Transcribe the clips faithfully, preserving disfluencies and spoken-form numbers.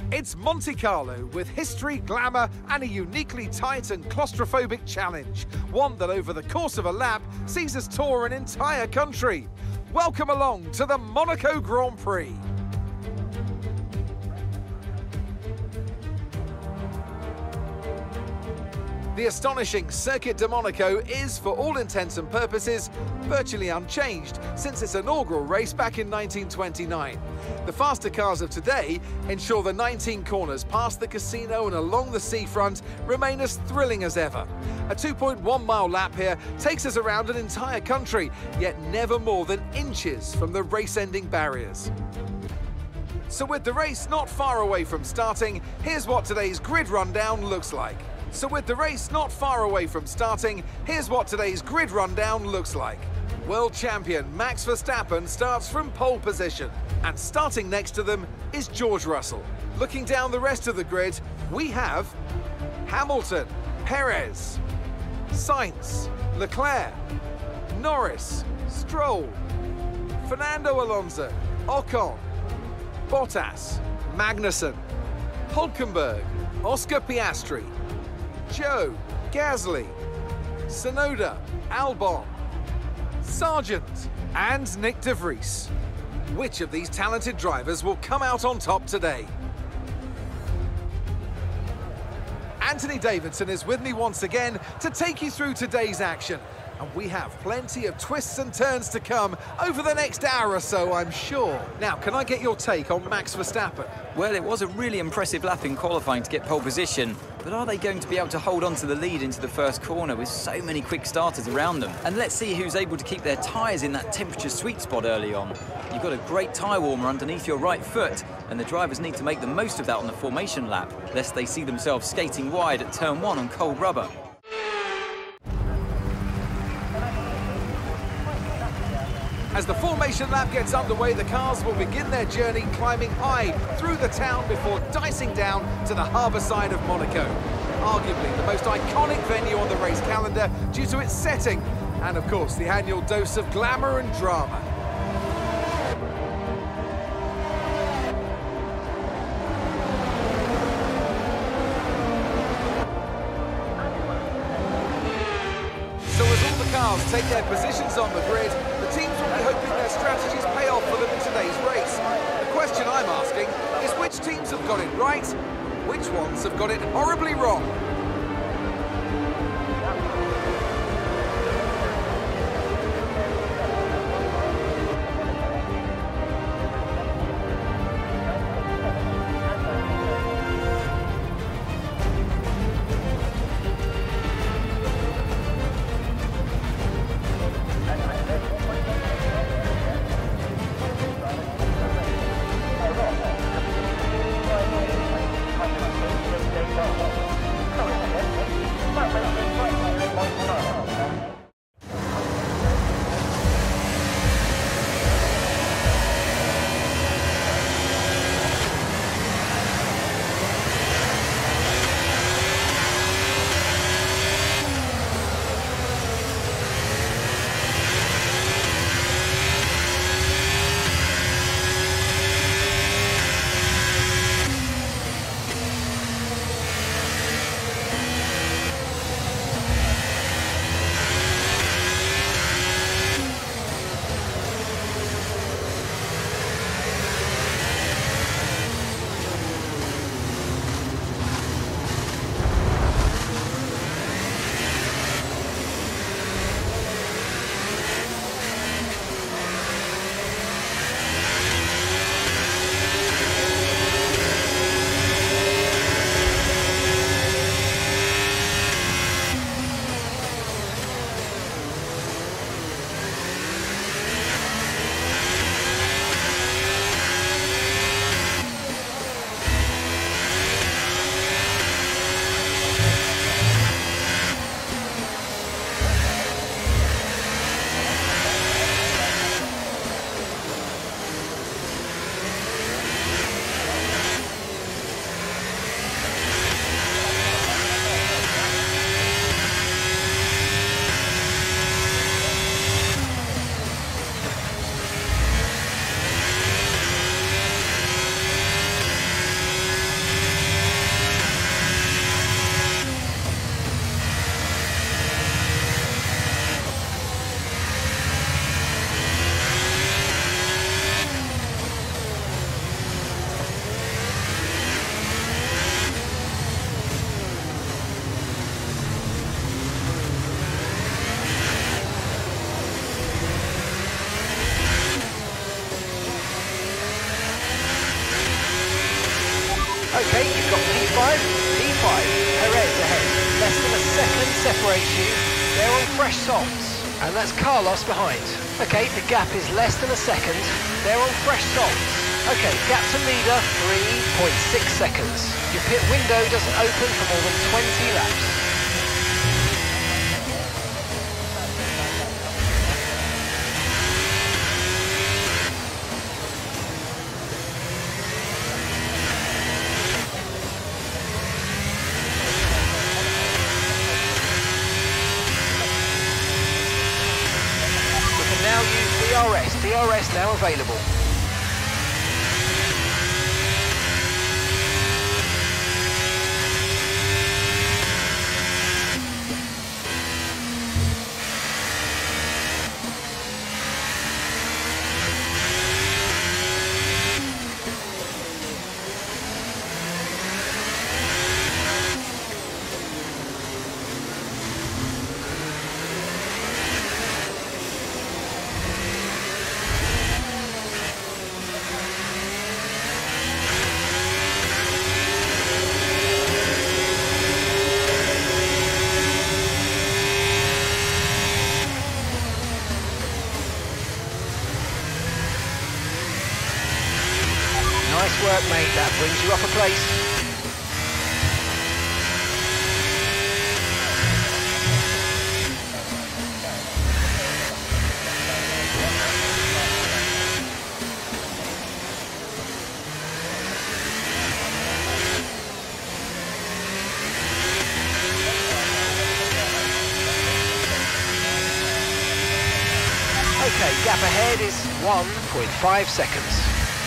It's Monte Carlo with history, glamour and a uniquely tight and claustrophobic challenge. One that over the course of a lap sees us tour an entire country. Welcome along to the Monaco Grand Prix. The astonishing Circuit de Monaco is, for all intents and purposes, virtually unchanged since its inaugural race back in nineteen twenty-nine. The faster cars of today ensure the nineteen corners past the casino and along the seafront remain as thrilling as ever. A two point one mile lap here takes us around an entire country, yet never more than inches from the race-ending barriers. So with the race not far away from starting, here's what today's grid rundown looks like. So with the race not far away from starting, here's what today's grid rundown looks like. World champion Max Verstappen starts from pole position, and starting next to them is George Russell. Looking down the rest of the grid, we have Hamilton, Perez, Sainz, Leclerc, Norris, Stroll, Fernando Alonso, Ocon, Bottas, Magnussen, Hülkenberg, Oscar Piastri, Joe, Gasly, Tsunoda, Albon, Sargent and Nick de Vries. Which of these talented drivers will come out on top today? Anthony Davidson is with me once again to take you through today's action. And we have plenty of twists and turns to come over the next hour or so, I'm sure. Now, can I get your take on Max Verstappen? Well, it was a really impressive lap in qualifying to get pole position, but are they going to be able to hold on to the lead into the first corner with so many quick starters around them? And let's see who's able to keep their tyres in that temperature sweet spot early on. You've got a great tyre warmer underneath your right foot, and the drivers need to make the most of that on the formation lap, lest they see themselves skating wide at turn one on cold rubber. As the formation lap gets underway, the cars will begin their journey climbing high through the town before dicing down to the harbour side of Monaco. Arguably the most iconic venue on the race calendar due to its setting and, of course, the annual dose of glamour and drama. So as all the cars take their positions on the grid, the teams will be hoping their strategies pay off for them in today's race. The question I'm asking is which teams have got it right, which ones have got it horribly wrong? Okay, you've got P five, P five, Perez ahead. Less than a second separates you. They're on fresh softs, and that's Carlos behind. Okay, the gap is less than a second. They're on fresh softs. Okay, gap to leader, three point six seconds. Your pit window doesn't open for more than twenty laps. Now use D R S, D R S now available. Nice work, mate. That brings you up a place. Okay, gap ahead is one point five seconds.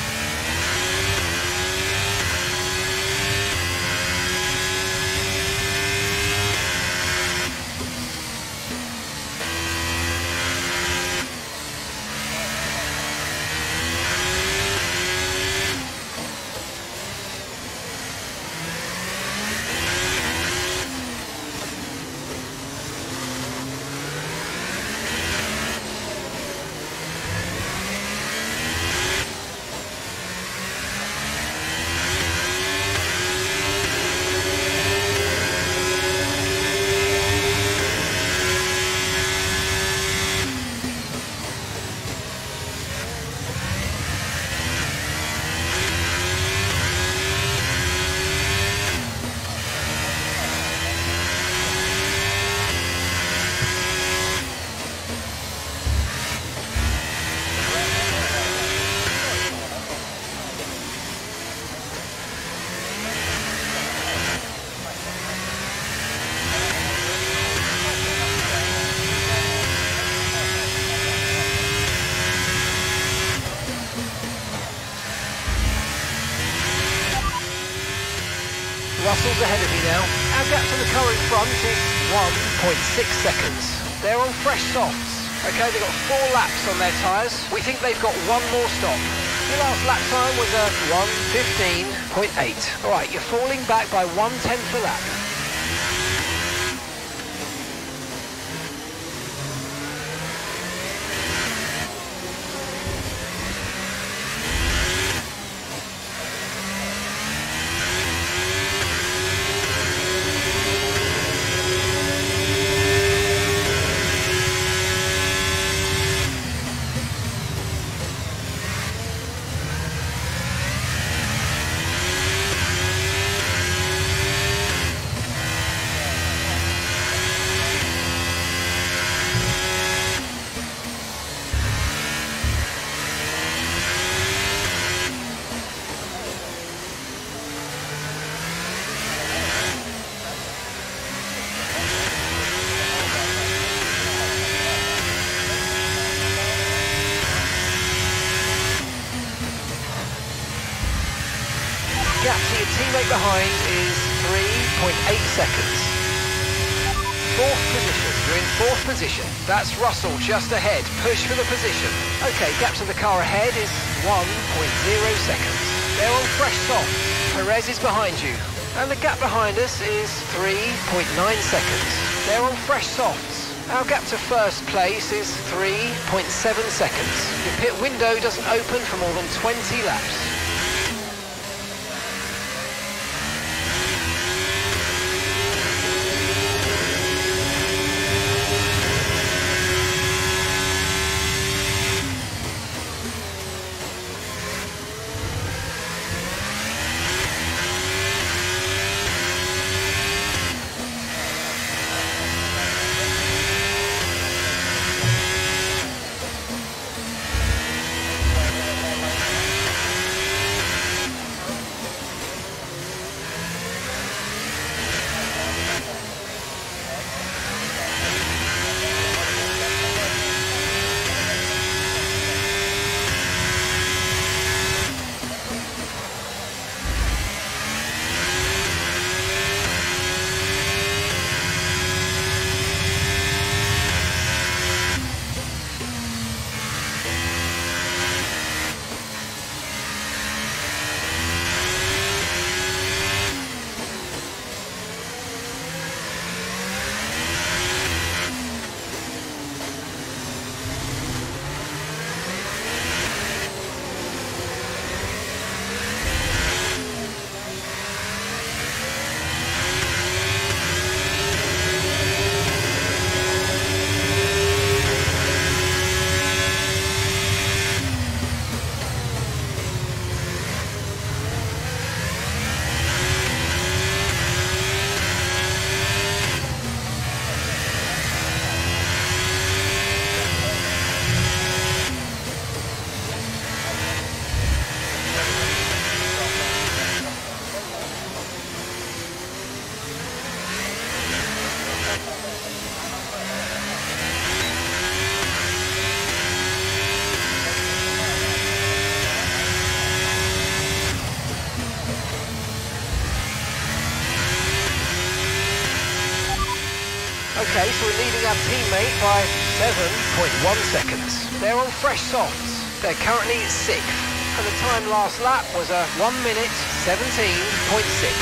Russell's ahead of you now. Our gap to the car in front is one point six seconds. They're on fresh softs. Okay, they've got four laps on their tyres. We think they've got one more stop. Your last lap time was a one fifteen point eight. All right, you're falling back by one tenth a lap. Gap to your teammate behind is three point eight seconds. Fourth position, you're in fourth position. That's Russell just ahead, push for the position. Okay, gap to the car ahead is one point zero seconds. They're on fresh softs. Perez is behind you. And the gap behind us is three point nine seconds. They're on fresh softs. Our gap to first place is three point seven seconds. Your pit window doesn't open for more than twenty laps. Okay, so we're leading our teammate by seven point one seconds. They're on fresh softs. They're currently sixth, and the time last lap was a one minute seventeen point six.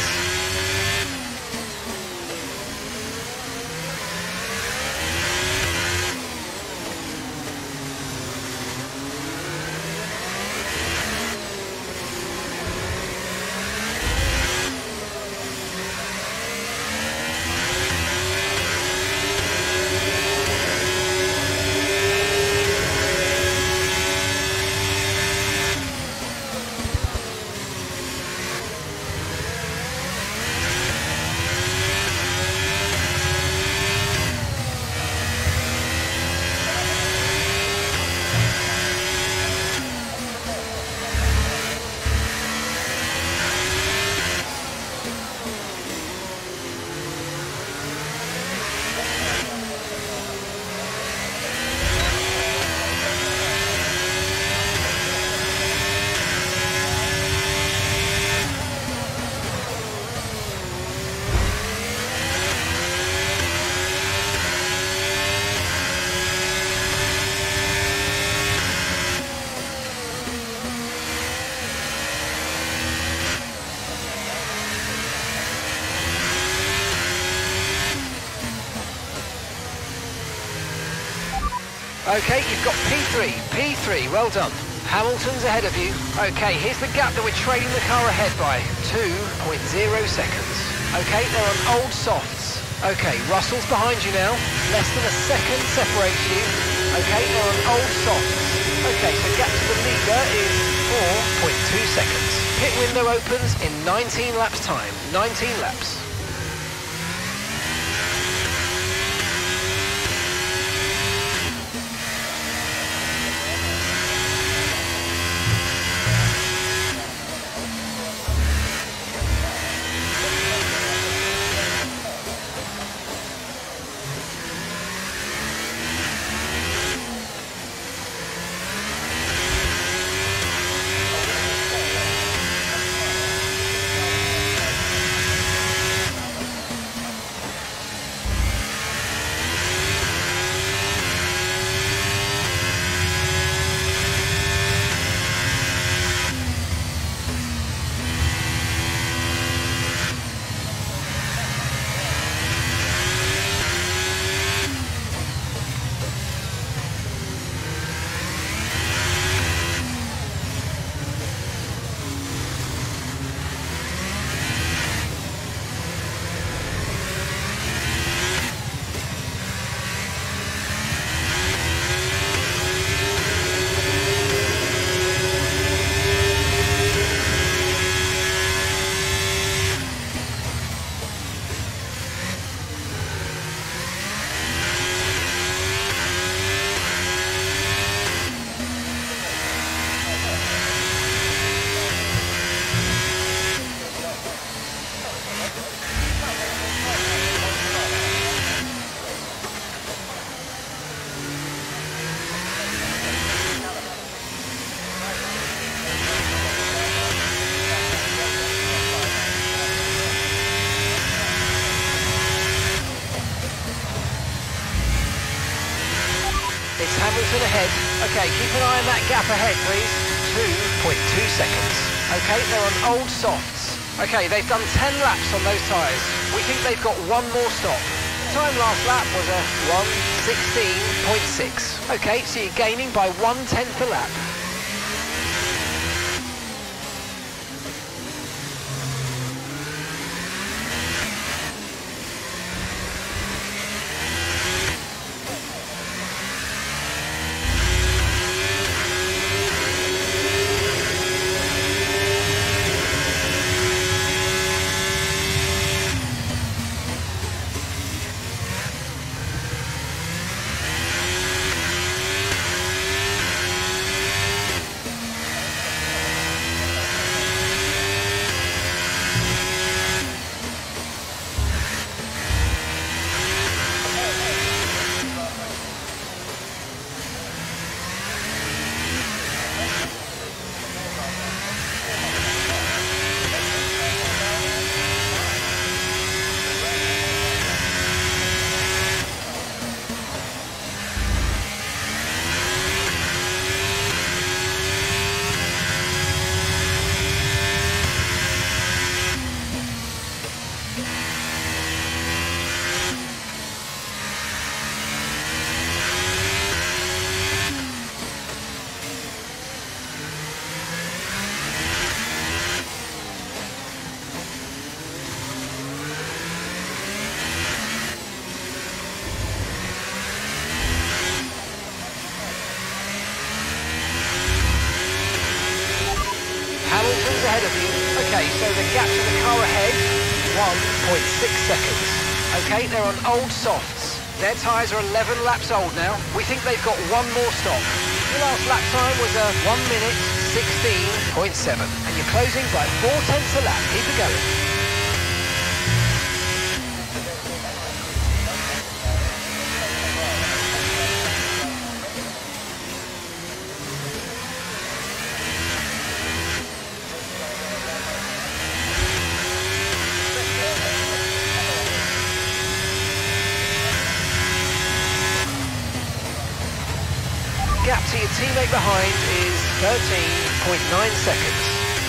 Okay, you've got P three, P three, well done. Hamilton's ahead of you. Okay, here's the gap that we're trailing the car ahead by, two point zero seconds. Okay, they're on old softs. Okay, Russell's behind you now. Less than a second separates you. Okay, they're on old softs. Okay, so gap to the leader is four point two seconds. Pit window opens in nineteen laps time, nineteen laps. Hamilton ahead. Okay, keep an eye on that gap ahead, please. two point two seconds. Okay, they're on old softs. Okay, they've done ten laps on those tyres. We think they've got one more stop. Time last lap was a one sixteen point six. Okay, so you're gaining by one tenth a lap. ahead of you. Okay, so the gap to the car ahead, one point six seconds. Okay, they're on old softs. Their tyres are eleven laps old now. We think they've got one more stop. Your last lap time was a one minute sixteen point seven, and you're closing by four tenths a lap. Keep it going. Gap to your teammate behind is thirteen point nine seconds.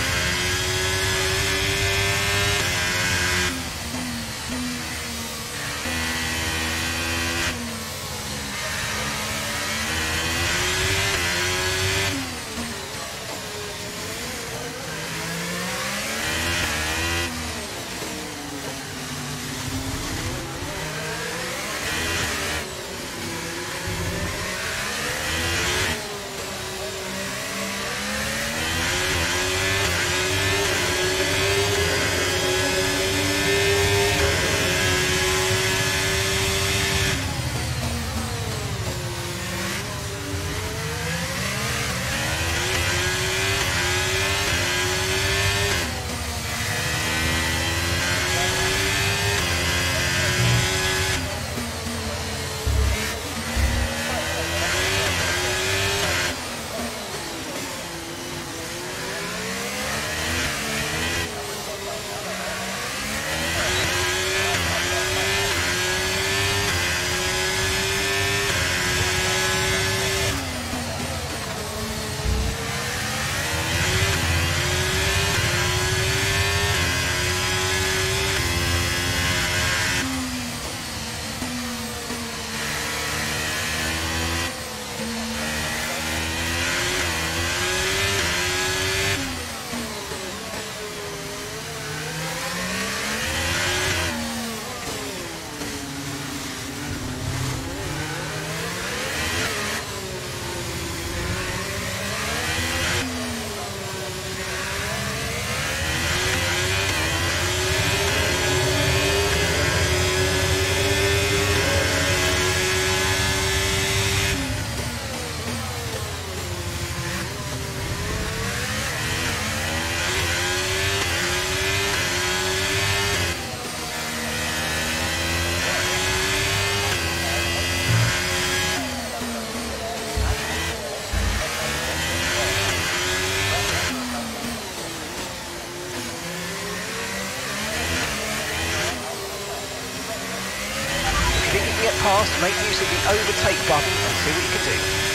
Past, make use of the overtake button and see what you can do.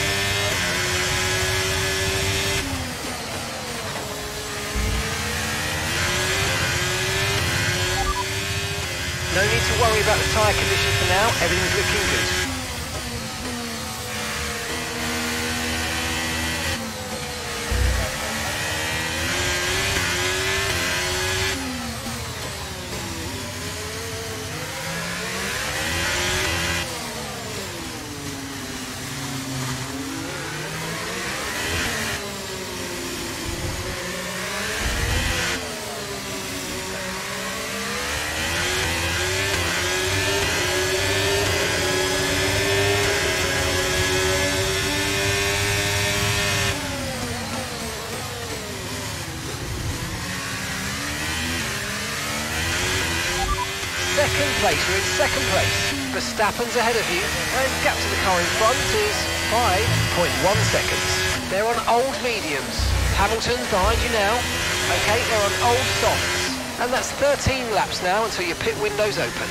No need to worry about the tyre condition for now, everything's looking good. Second place, you're in second place. Verstappen's ahead of you, and gap to the car in front is five point one seconds. They're on old mediums. Hamilton's behind you now. Okay, they're on old softs. And that's thirteen laps now until your pit window's open.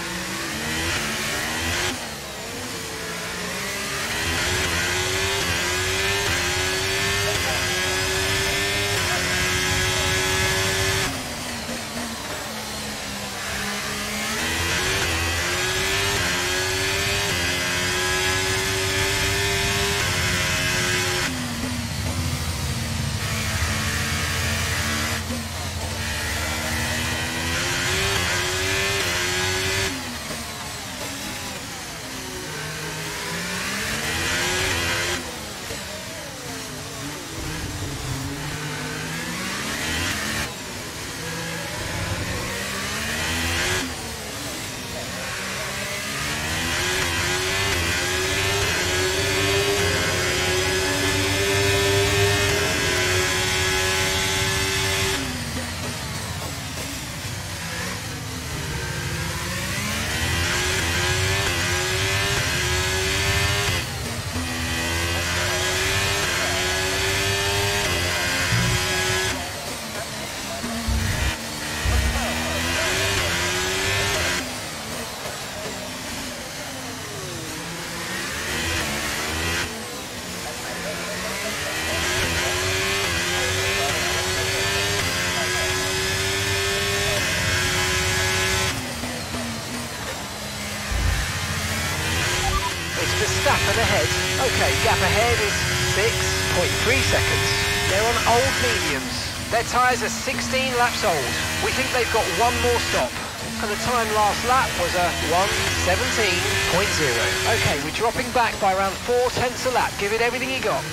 line ahead. Okay, gap ahead is six point three seconds. They're on old mediums. Their tyres are sixteen laps old. We think they've got one more stop. And the time last lap was a one seventeen point zero. Okay, we're dropping back by around four tenths a lap. Give it everything you got.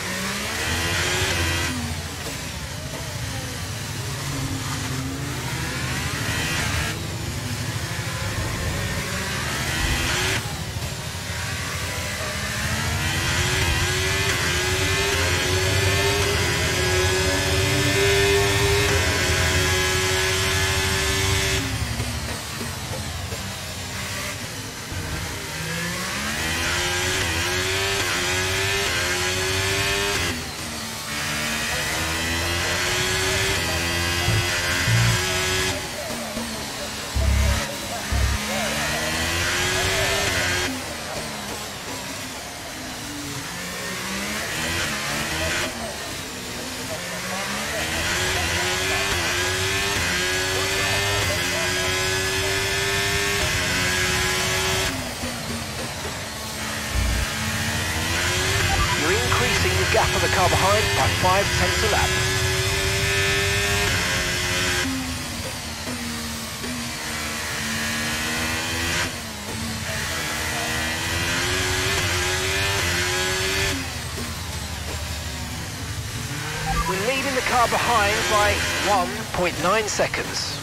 Gap of the car behind by five tenths a lap. We're leading the car behind by one point nine seconds.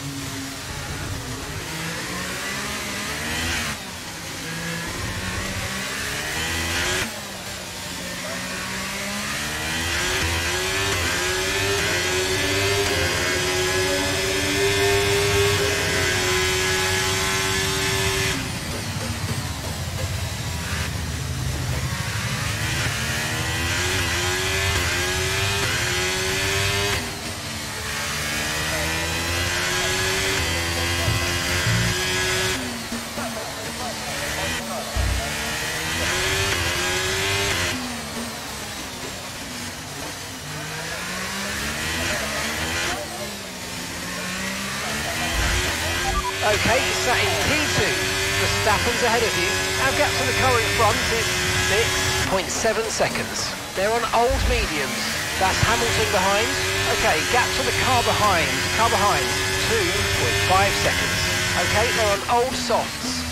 Okay, you're sat in P two. Verstappen's ahead of you. Our gap to the car in front is six point seven seconds. They're on old mediums. That's Hamilton behind. Okay, gap to the car behind. Car behind, two point five seconds. Okay, they're on old softs.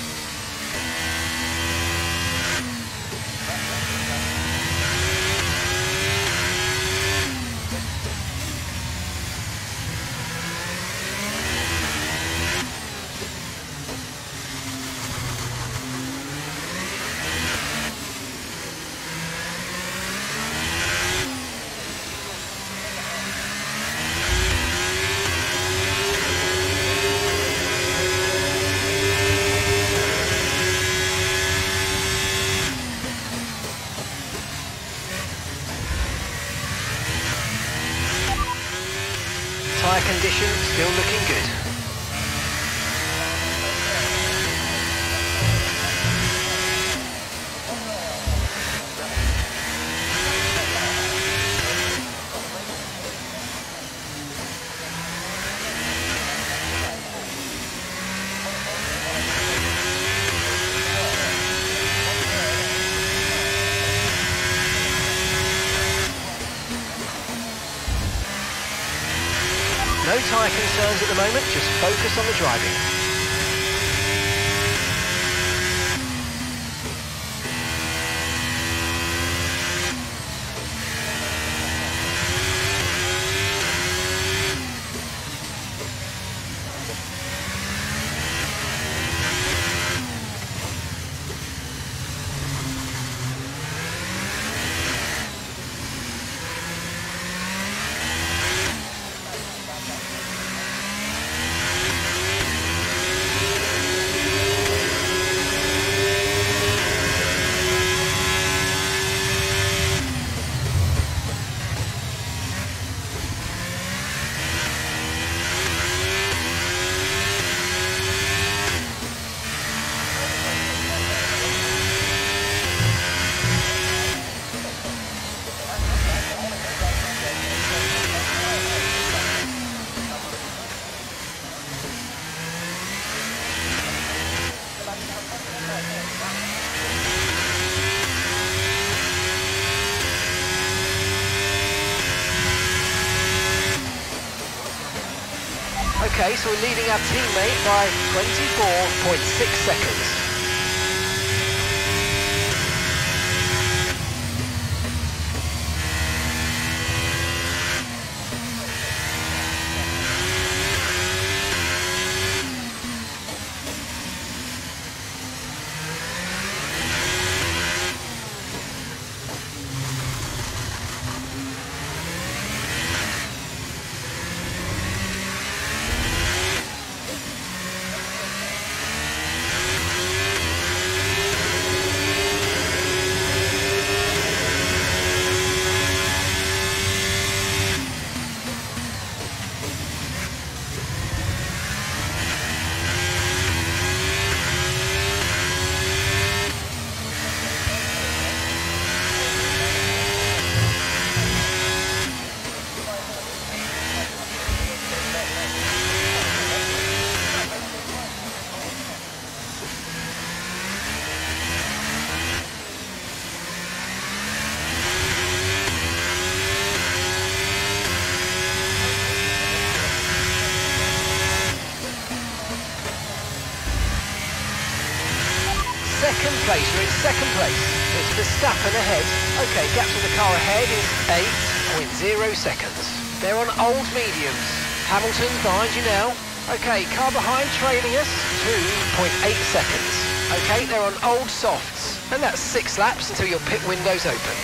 Tyre condition still looking good. No tyre concerns at the moment, just focus on the driving. Okay, so we're leading our teammate by twenty-four point six seconds. Second place, we're in second place. It's Verstappen ahead. Okay, gap to the car ahead is eight point zero seconds. They're on old mediums. Hamilton's behind you now. Okay, car behind trailing us, two point eight seconds. Okay, they're on old softs. And that's six laps until your pit window's open.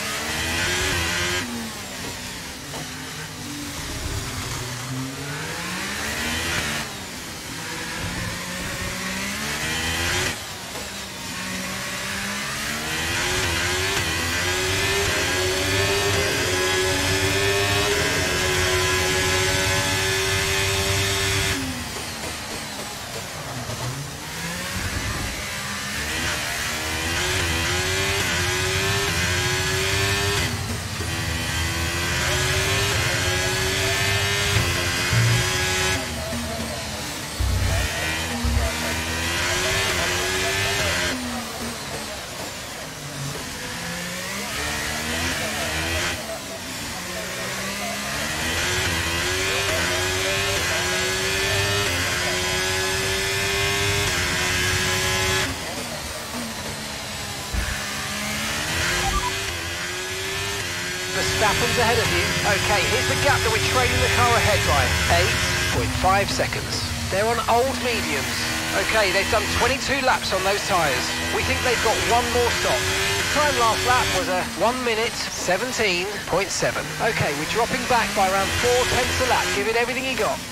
Verstappen's ahead of you. Okay, here's the gap that we're trailing the car ahead by. eight point five seconds. They're on old mediums. Okay, they've done twenty-two laps on those tyres. We think they've got one more stop. The time last lap was a one minute seventeen point seven. Okay, we're dropping back by around four tenths a lap. Give it everything you got.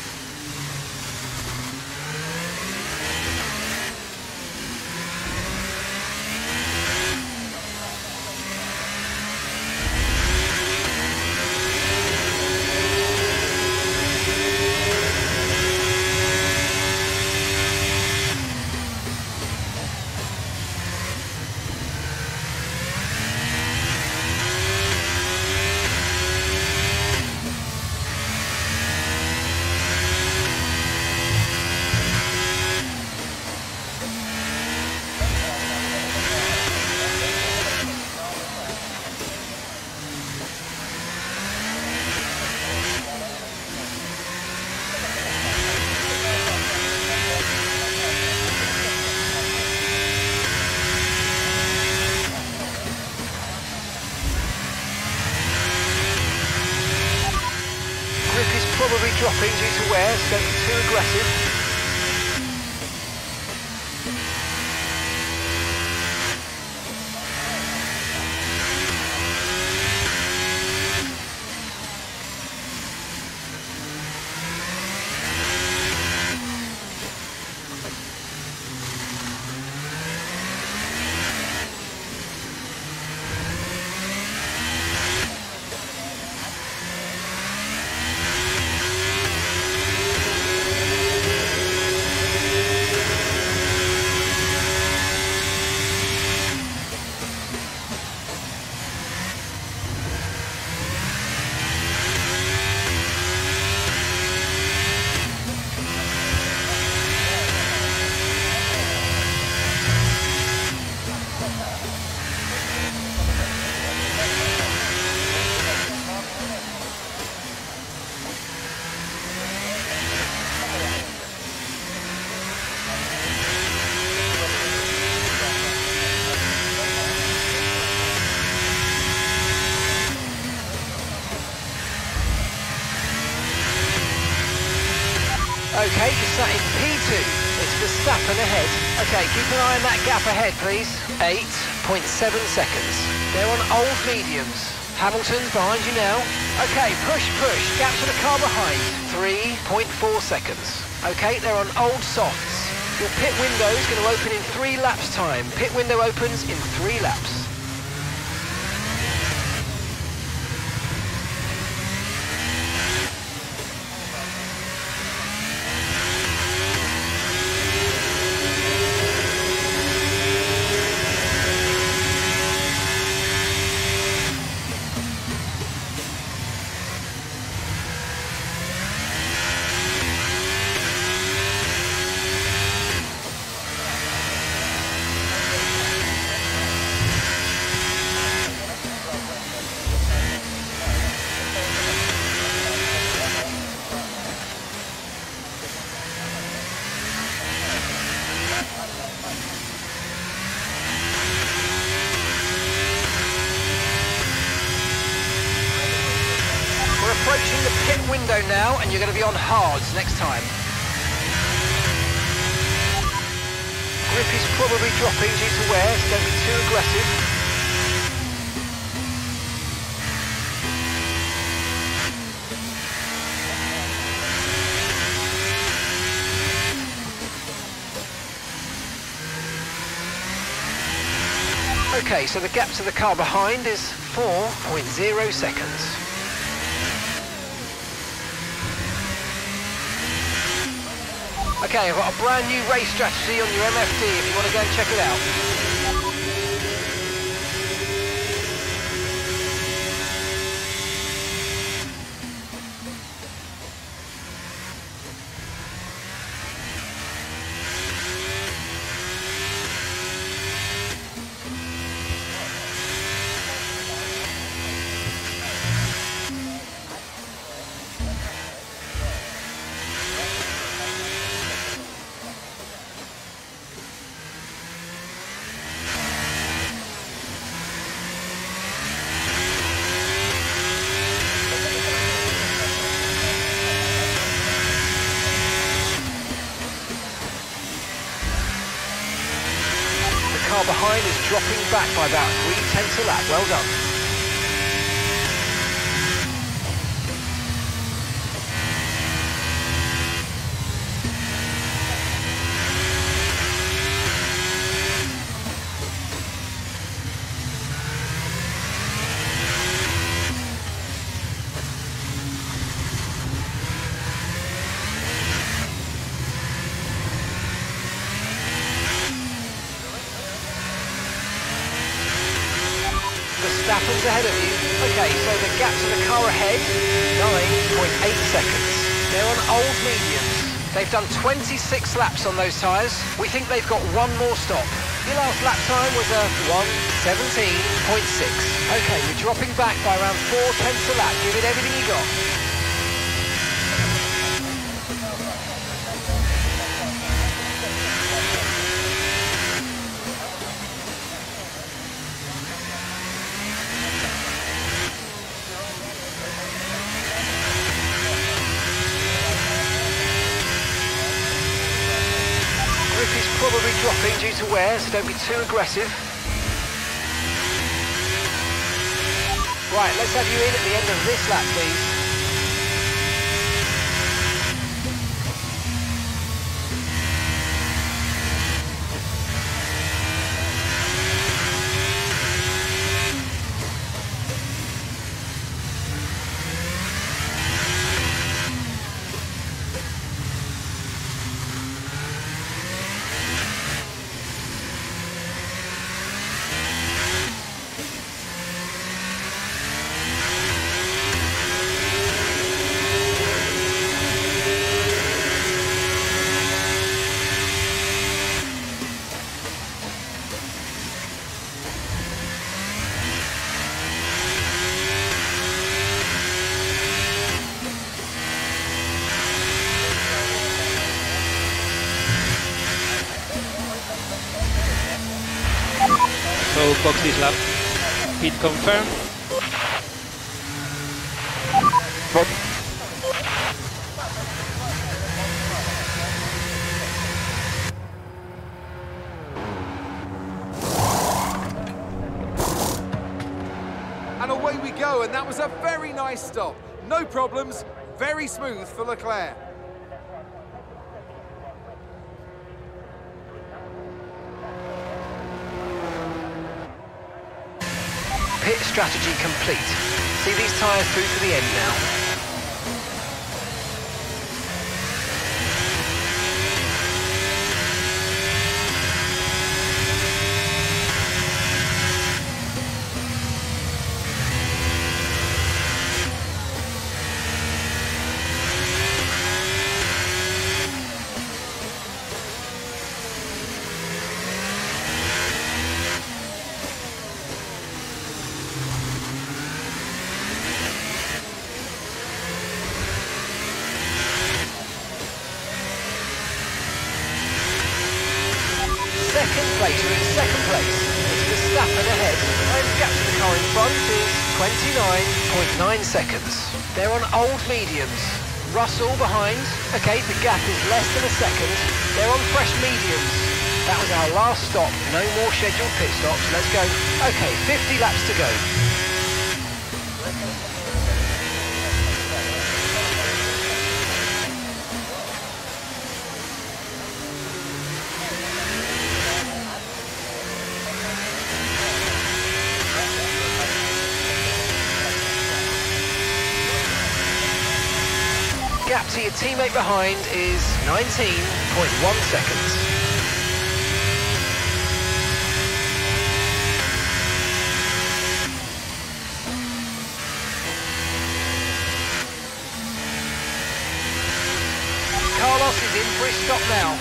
Probably dropping due to wear, so don't be too aggressive. Okay, you're sat in P two. It's Verstappen ahead. Okay, keep an eye on that gap ahead, please. eight point seven seconds. They're on old mediums. Hamilton's behind you now. Okay, push, push. Gap to the car behind. three point four seconds. Okay, they're on old softs. Your pit window is going to open in three laps time. Pit window opens in three laps. Approaching the pit window now, and you're going to be on hards next time. Grip is probably dropping due to wear, so don't be too aggressive. Okay, so the gap to the car behind is four point zero seconds. Okay, I've got a brand new race strategy on your M F D if you want to go and check it out. Car behind is dropping back by about three tenths a lap. Well done. Verstappen's ahead of you. Okay, so the gap to the car ahead, nine point eight seconds. They're on old mediums. They've done twenty-six laps on those tyres. We think they've got one more stop. Your last lap time was a one seventeen point six. Okay, you're dropping back by around four tenths a lap. Give it everything you got. Probably dropping due to wear, so don't be too aggressive. Right, let's have you in at the end of this lap, please. So box this lap. Pit confirmed. go, and that was a very nice stop. No problems, very smooth for Leclerc. Pit strategy complete. See these tyres through to the end now. Second place, you're in second place. It's Verstappen ahead, and the gap to the car in front is twenty-nine point nine seconds. They're on old mediums. Russell behind. Okay, the gap is less than a second. They're on fresh mediums. That was our last stop. No more scheduled pit stops. Let's go. Okay, fifty laps to go. Gap to your teammate behind is nineteen point one seconds. Carlos is in for his stop now.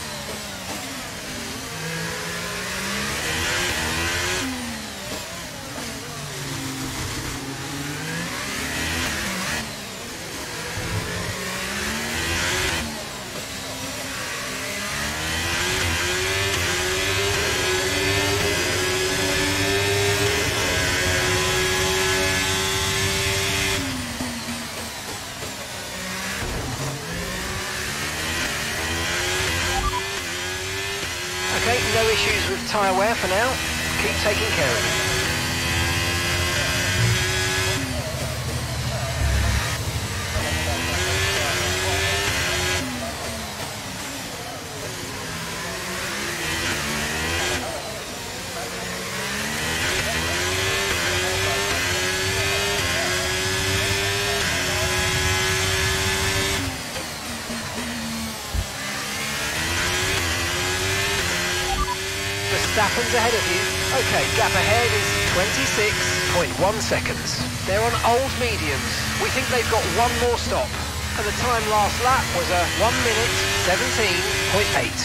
Okay, no issues with tyre wear for now. Keep taking care of it. Verstappen's ahead of you. Okay, gap ahead is twenty-six point one seconds. They're on old mediums. We think they've got one more stop. And the time last lap was a one minute seventeen point eight.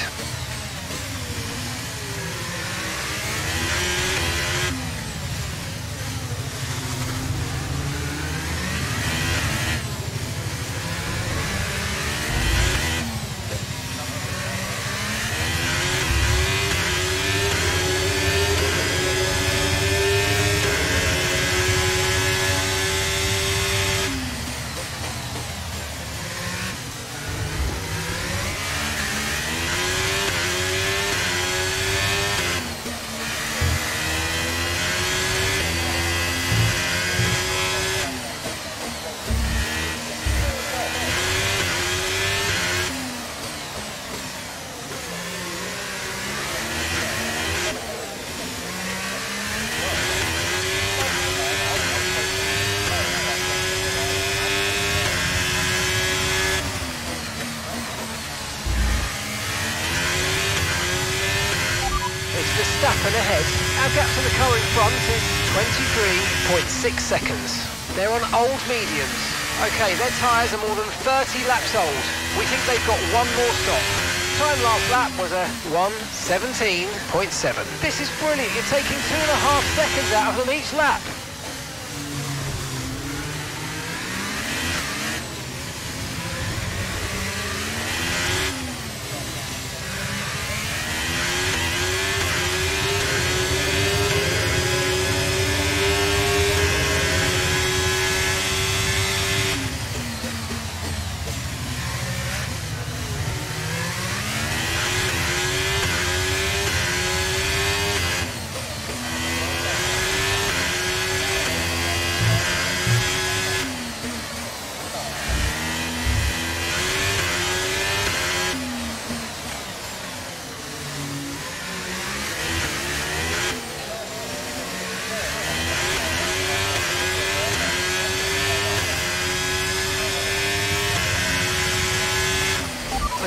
Verstappen ahead. Our gap to the car in front is twenty-three point six seconds. They're on old mediums. Okay, their tyres are more than thirty laps old. We think they've got one more stop. Time last lap was a one seventeen point seven. This is brilliant. You're taking two and a half seconds out of them each lap.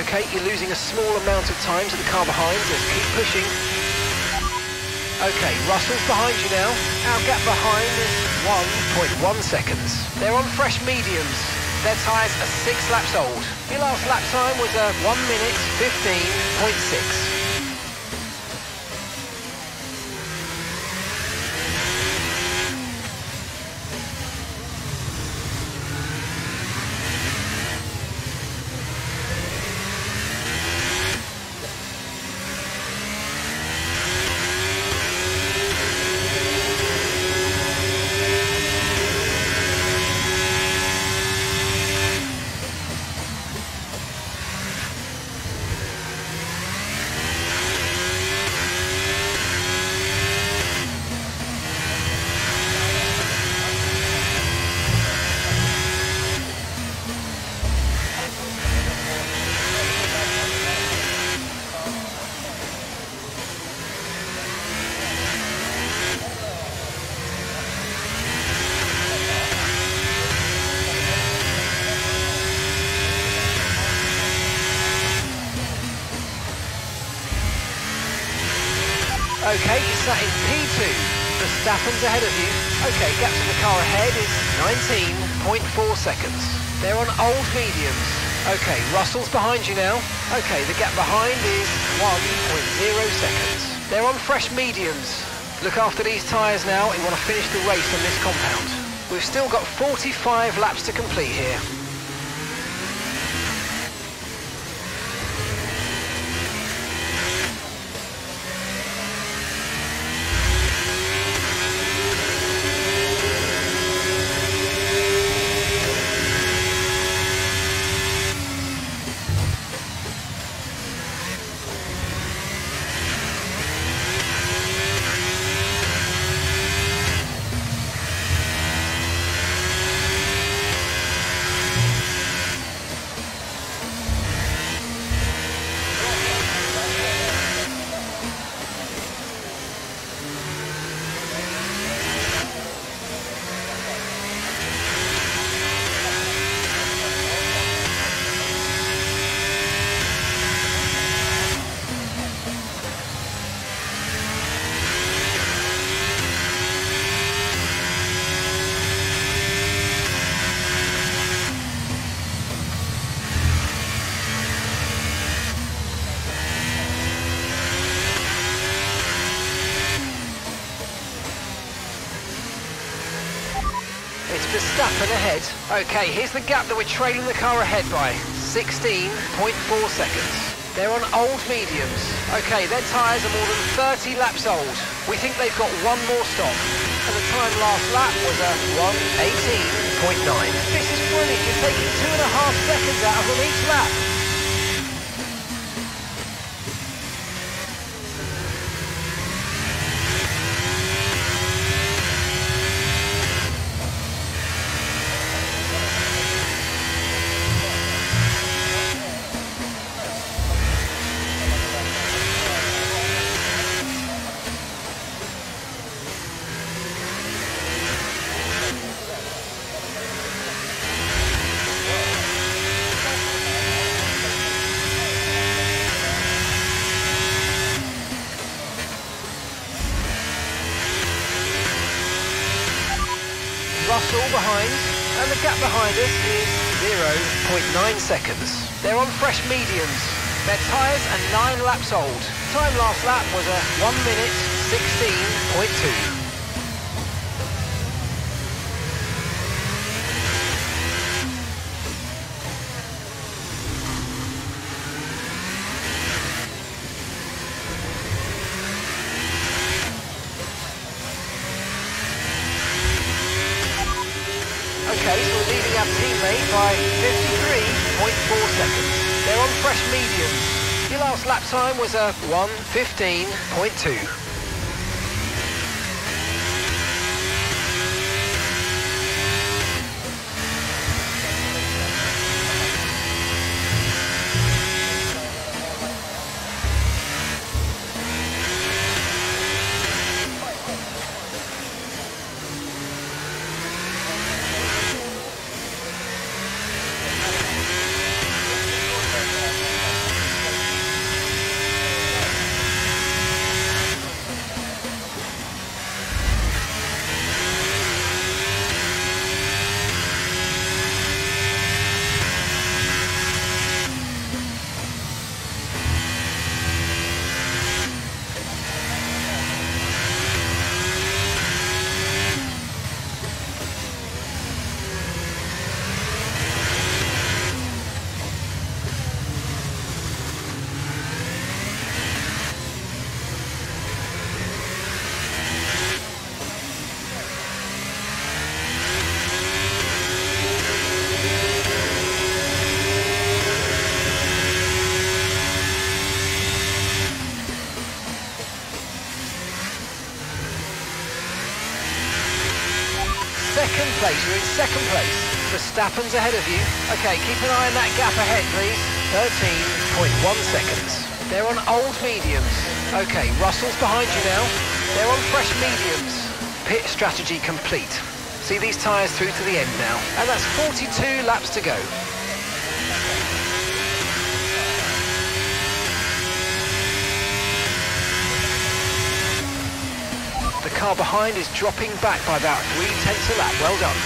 Okay, you're losing a small amount of time to the car behind, just keep pushing. Okay, Russell's behind you now. Our gap behind is one point one seconds. They're on fresh mediums. Their tyres are six laps old. Your last lap time was a one minute fifteen point six. Okay, you're sat in P two. Verstappen's ahead of you. Okay, gap to the car ahead is nineteen point four seconds. They're on old mediums. Okay, Russell's behind you now. Okay, the gap behind is one point zero seconds. They're on fresh mediums. Look after these tyres now. We want to finish the race on this compound. We've still got forty-five laps to complete here. It's Verstappen ahead. Okay, here's the gap that we're trailing the car ahead by. sixteen point four seconds. They're on old mediums. Okay, their tyres are more than thirty laps old. We think they've got one more stop. And the time last lap was a one eighteen point nine. This is brilliant. You're taking two and a half seconds out of them each lap. Russell behind, and the gap behind us is zero point nine seconds. They're on fresh mediums. Their tyres are nine laps old. Time last lap was a one minute sixteen point two. Okay, so we're leading our teammate by fifty-three point four seconds. They're on fresh mediums. Your last lap time was a one fifteen point two. second place, you're in second place. Verstappen's ahead of you. Okay, keep an eye on that gap ahead, please. thirteen point one seconds. They're on old mediums. Okay, Russell's behind you now. They're on fresh mediums. Pit strategy complete. See these tyres through to the end now. And that's forty-two laps to go. The car behind is dropping back by about three tenths a lap. Well done.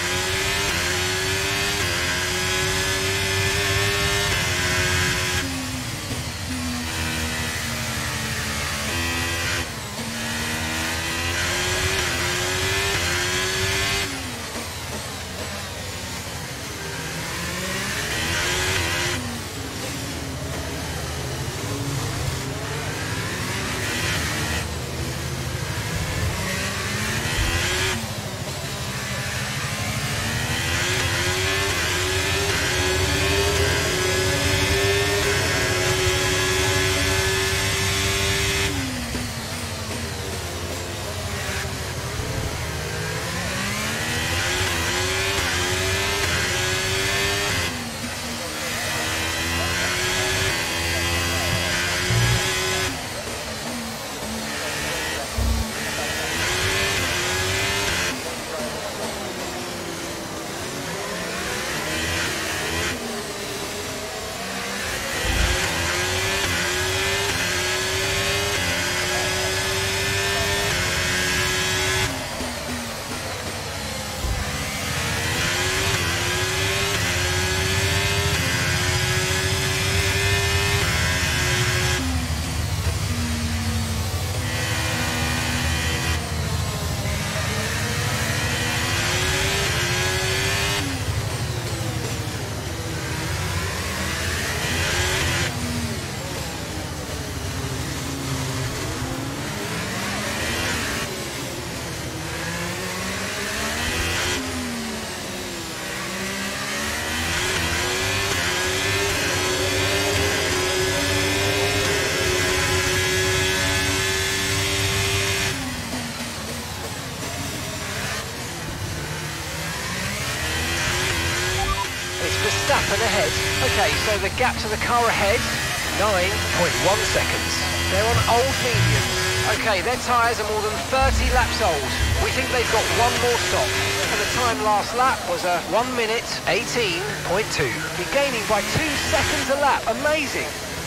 Verstappen ahead. Okay, so the gap to the car ahead, nine point one seconds. They're on old mediums. Okay, their tyres are more than thirty laps old. We think they've got one more stop. And the time last lap was a one minute eighteen point two. You're gaining by two seconds a lap. Amazing.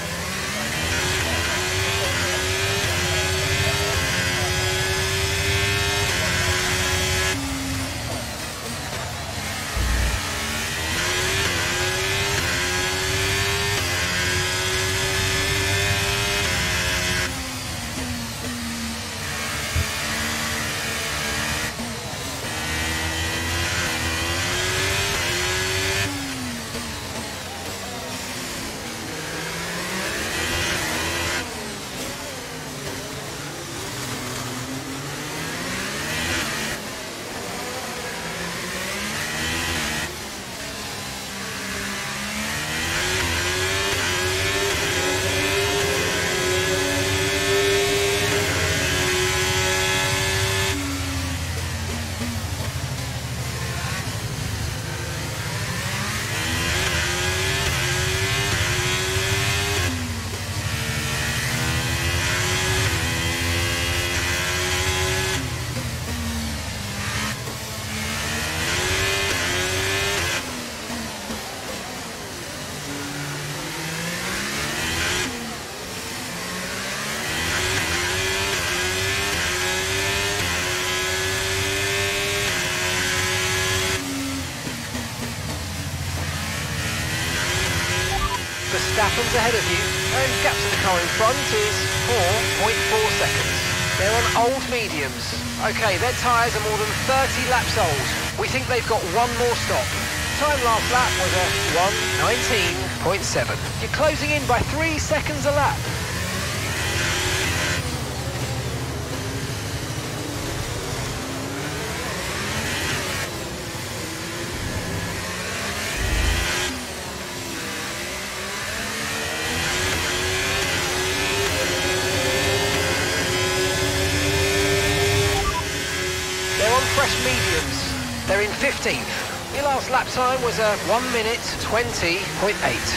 Verstappen's ahead of you, and gap to the car in front is four point four seconds. They're on old mediums. Okay, their tyres are more than thirty laps old. We think they've got one more stop. Time last lap was a one nineteen point seven. You're closing in by three seconds a lap. Fresh mediums. They're in fifteenth. Your last lap time was a one minute twenty point eight.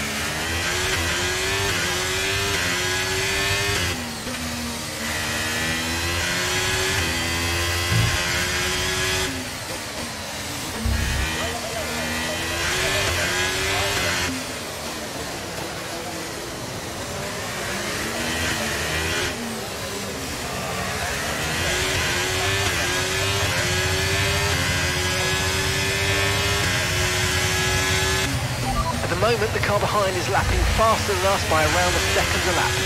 At the moment, the car behind is lapping faster than us by around a second a lap.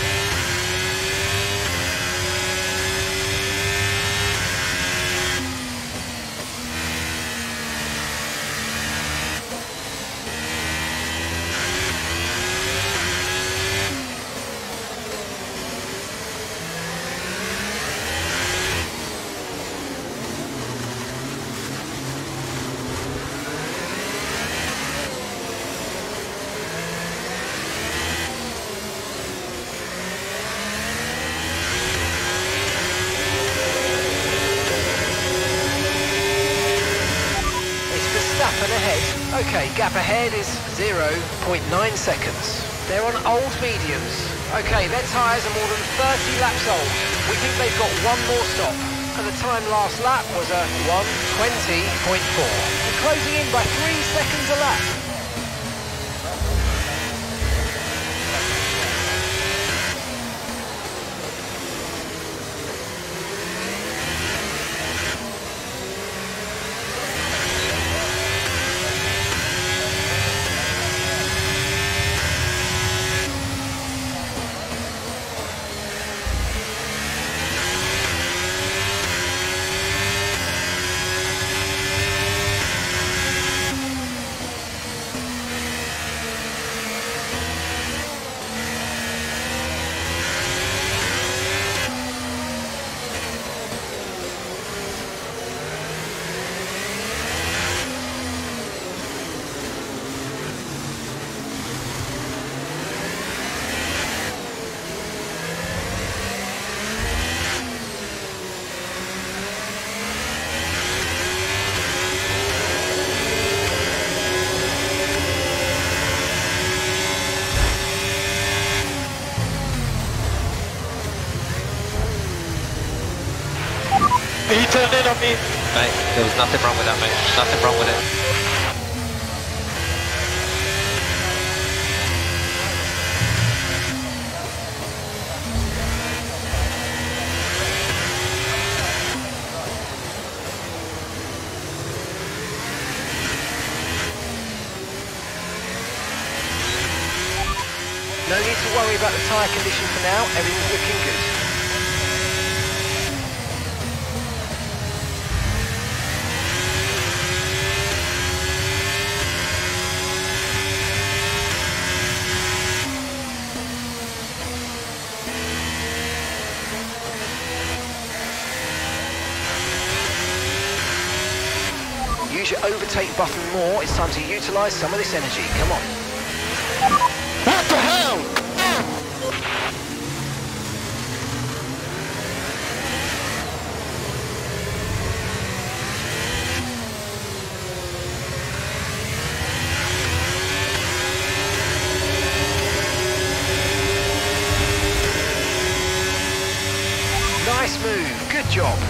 Verstappen ahead. Okay, gap ahead is zero point nine seconds. They're on old mediums. Okay, their tyres are more than thirty laps old. We think they've got one more stop. And the time last lap was a one twenty point four. They're closing in by three seconds a lap. He turned in on me. Mate, there was nothing wrong with that, mate. Nothing wrong with it. No need to worry about the tyre condition for now. Everything's looking good. Use your overtake button more. It's time to utilise some of this energy. Come on. What the hell? Nice move. Good job.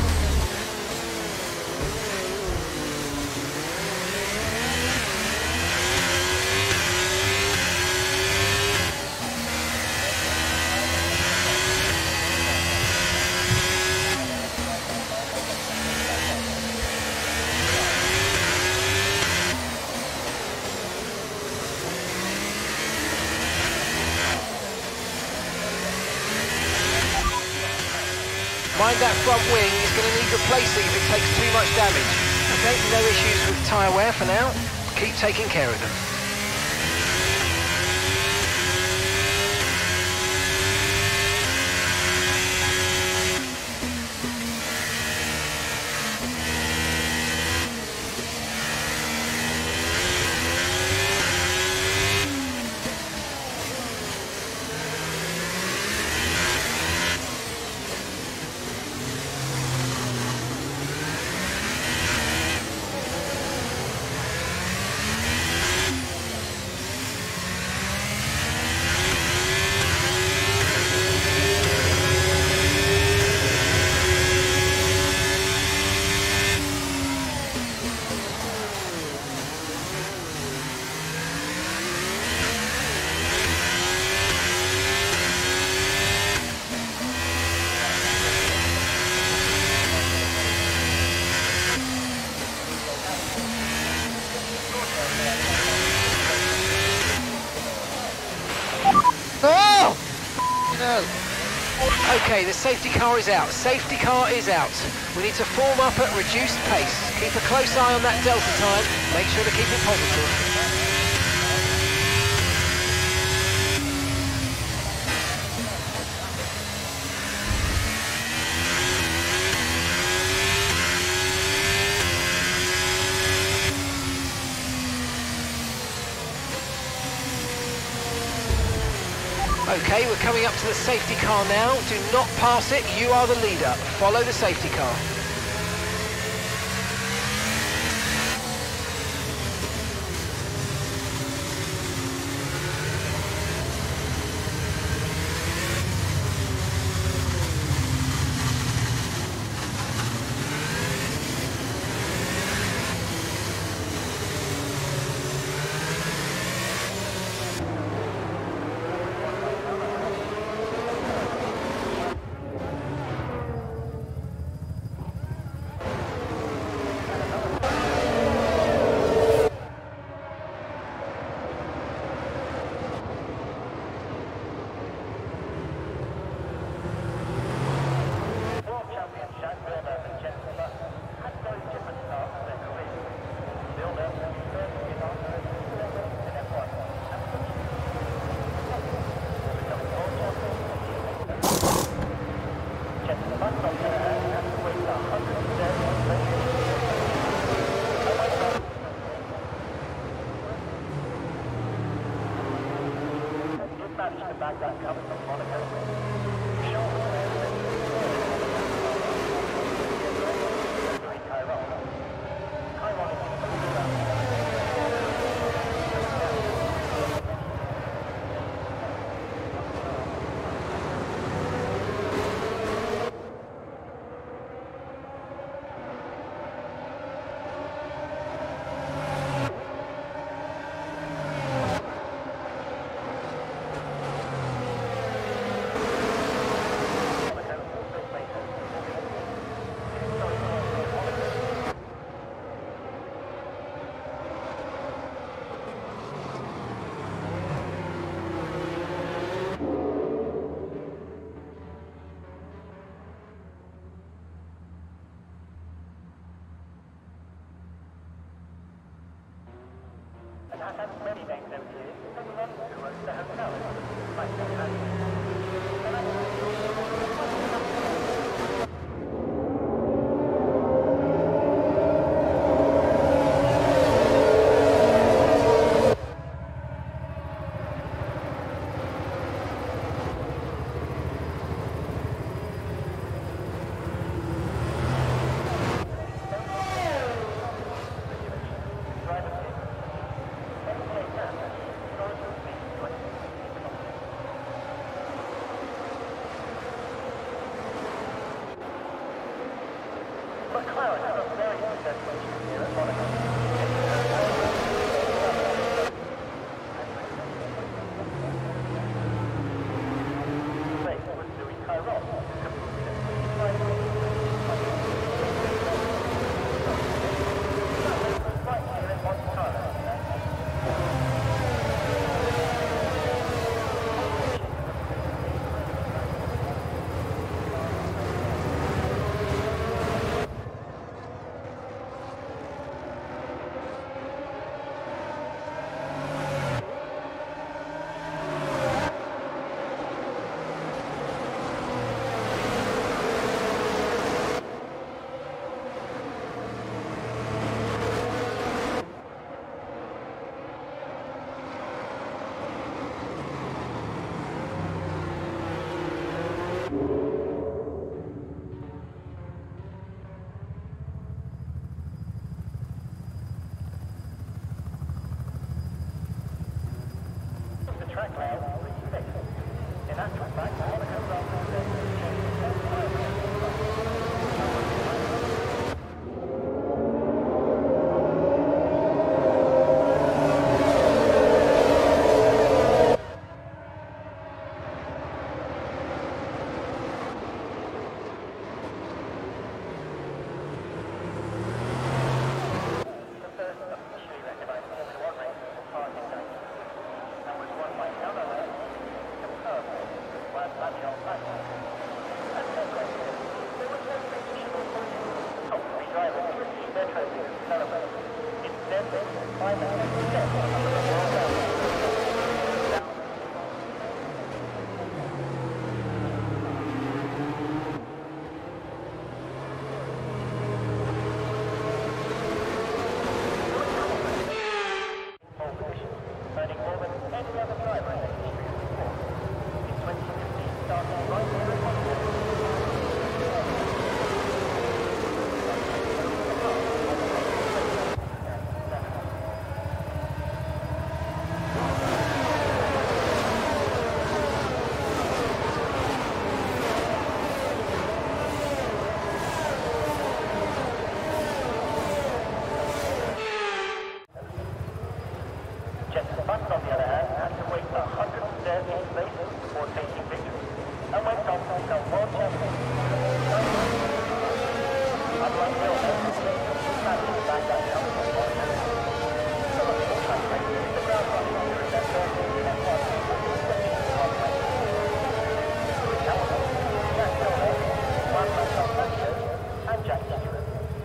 Mind that front wing, it's going to need replacing if it takes too much damage. Okay, no issues with tyre wear for now. Keep taking care of them. Oh! No. Okay, the safety car is out. Safety car is out. We need to form up at reduced pace. Keep a close eye on that delta time. Make sure to keep it positive. Okay, we're coming up to the safety car now. Do not pass it, you are the leader. Follow the safety car. Back that cover from Monaco. Jensen Button, on the other hand, had to wait one hundred thirty races before taking victory, and went on to become world champion. Unlike Bill Evans, he managed to back that up from Monaco. Some of the all-time races, the ground rushing during their first season F one was the exception to one race. Lewis Hamilton, Jack Gomez, Juan Manuel Sanchez, and Jack Stewart.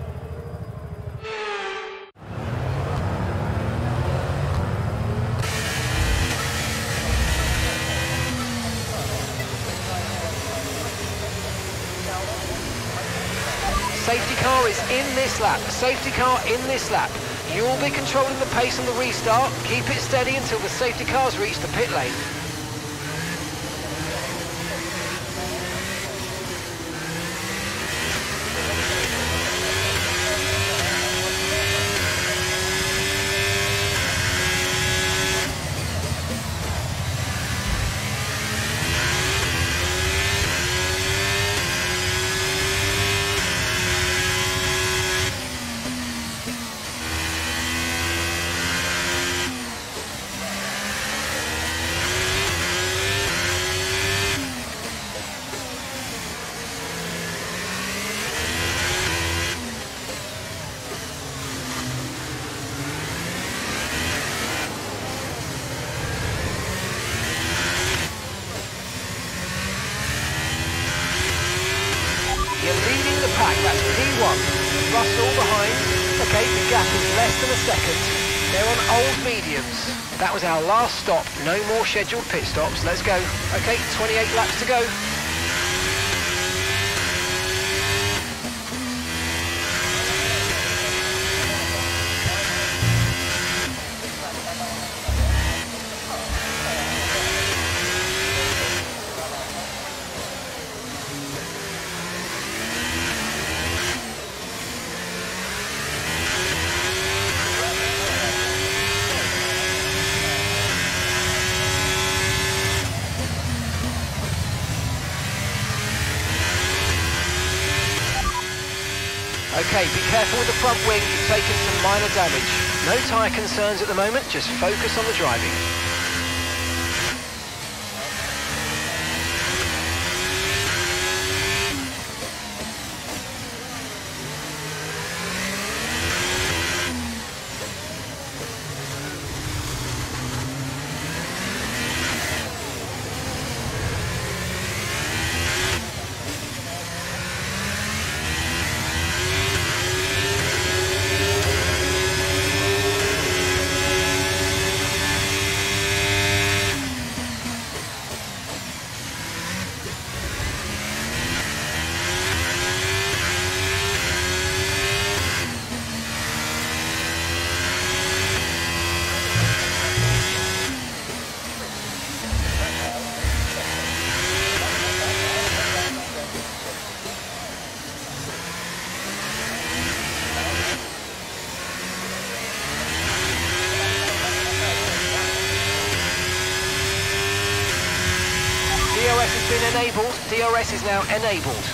Safety car is in this lap. Safety car in this lap. You'll be controlling the pace on the restart. Keep it steady until the safety cars reach the pit lane. That's P one. Russell behind. Okay, the gap is less than a second. They're on old mediums. That was our last stop. No more scheduled pit stops. Let's go. Okay, twenty-eight laps to go. Okay, be careful with the front wing, you've taken some minor damage. No tyre concerns at the moment, just focus on the driving. D R S has been enabled. D R S is now enabled.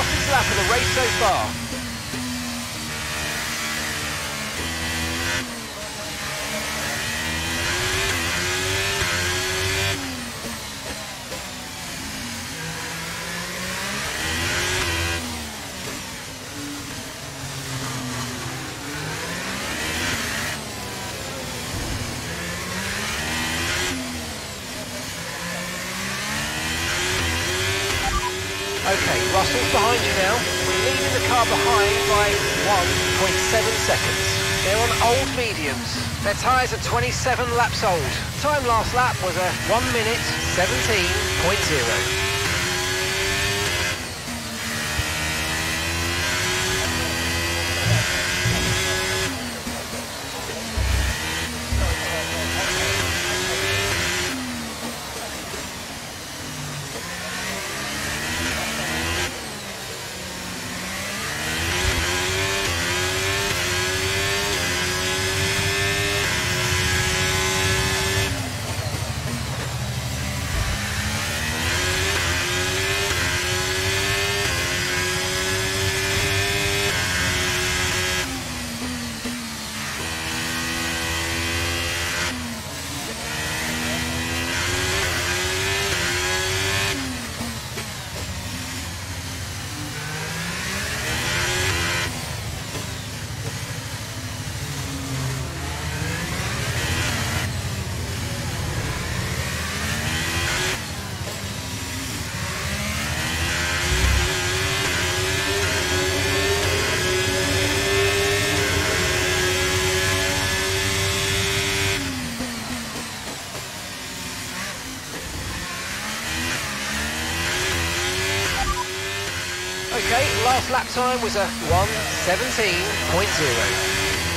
fastest lap of the race so far. Okay, Russell's behind you now. We're leading the car behind by one point seven seconds. They're on old mediums. Their tyres are twenty-seven laps old. Time last lap was a one minute seventeen point zero. Okay, last lap time was a one seventeen point zero.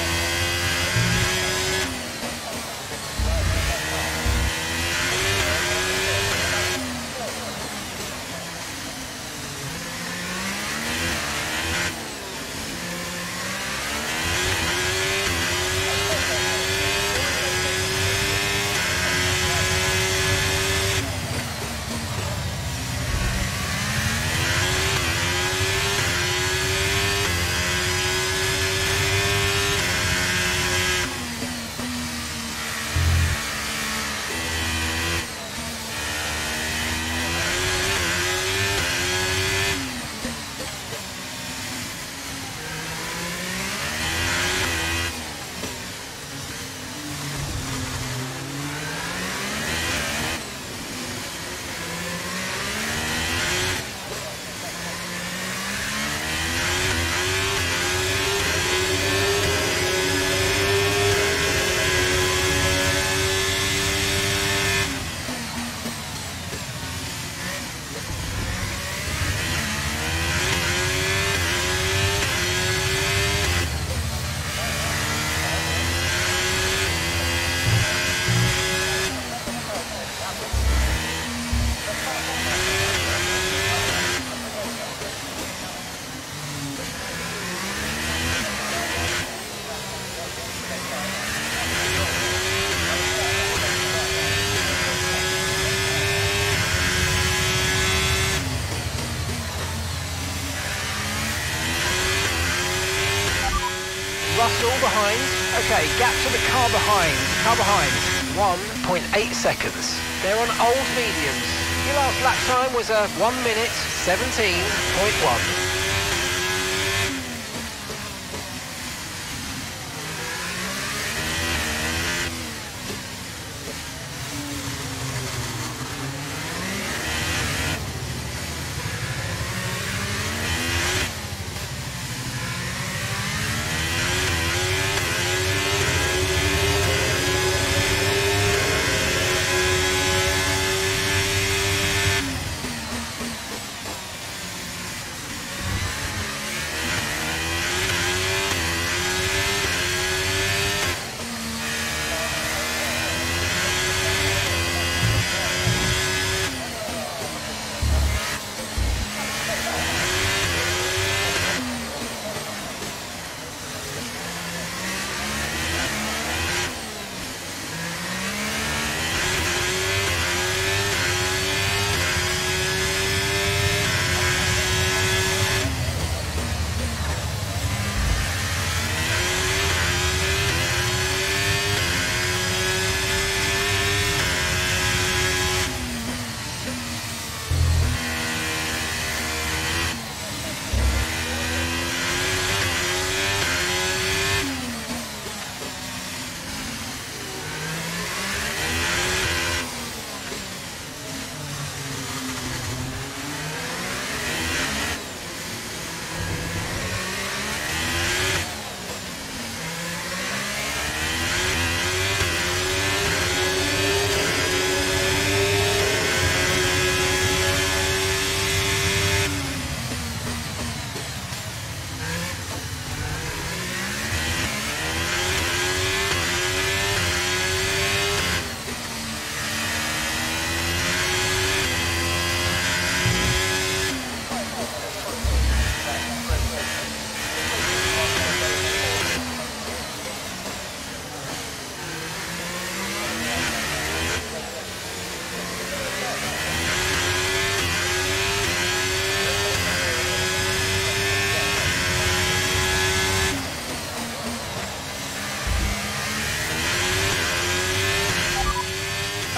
Russell behind. Okay, gap to the car behind. Car behind. one point eight seconds. They're on old mediums. Your last lap time was a one minute seventeen point one.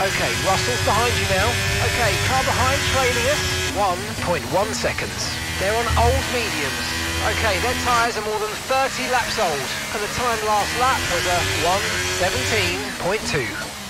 Okay, Russell's behind you now. Okay, car behind trailing us. one point one seconds. They're on old mediums. Okay, their tyres are more than thirty laps old, and the time last lap was a one seventeen point two.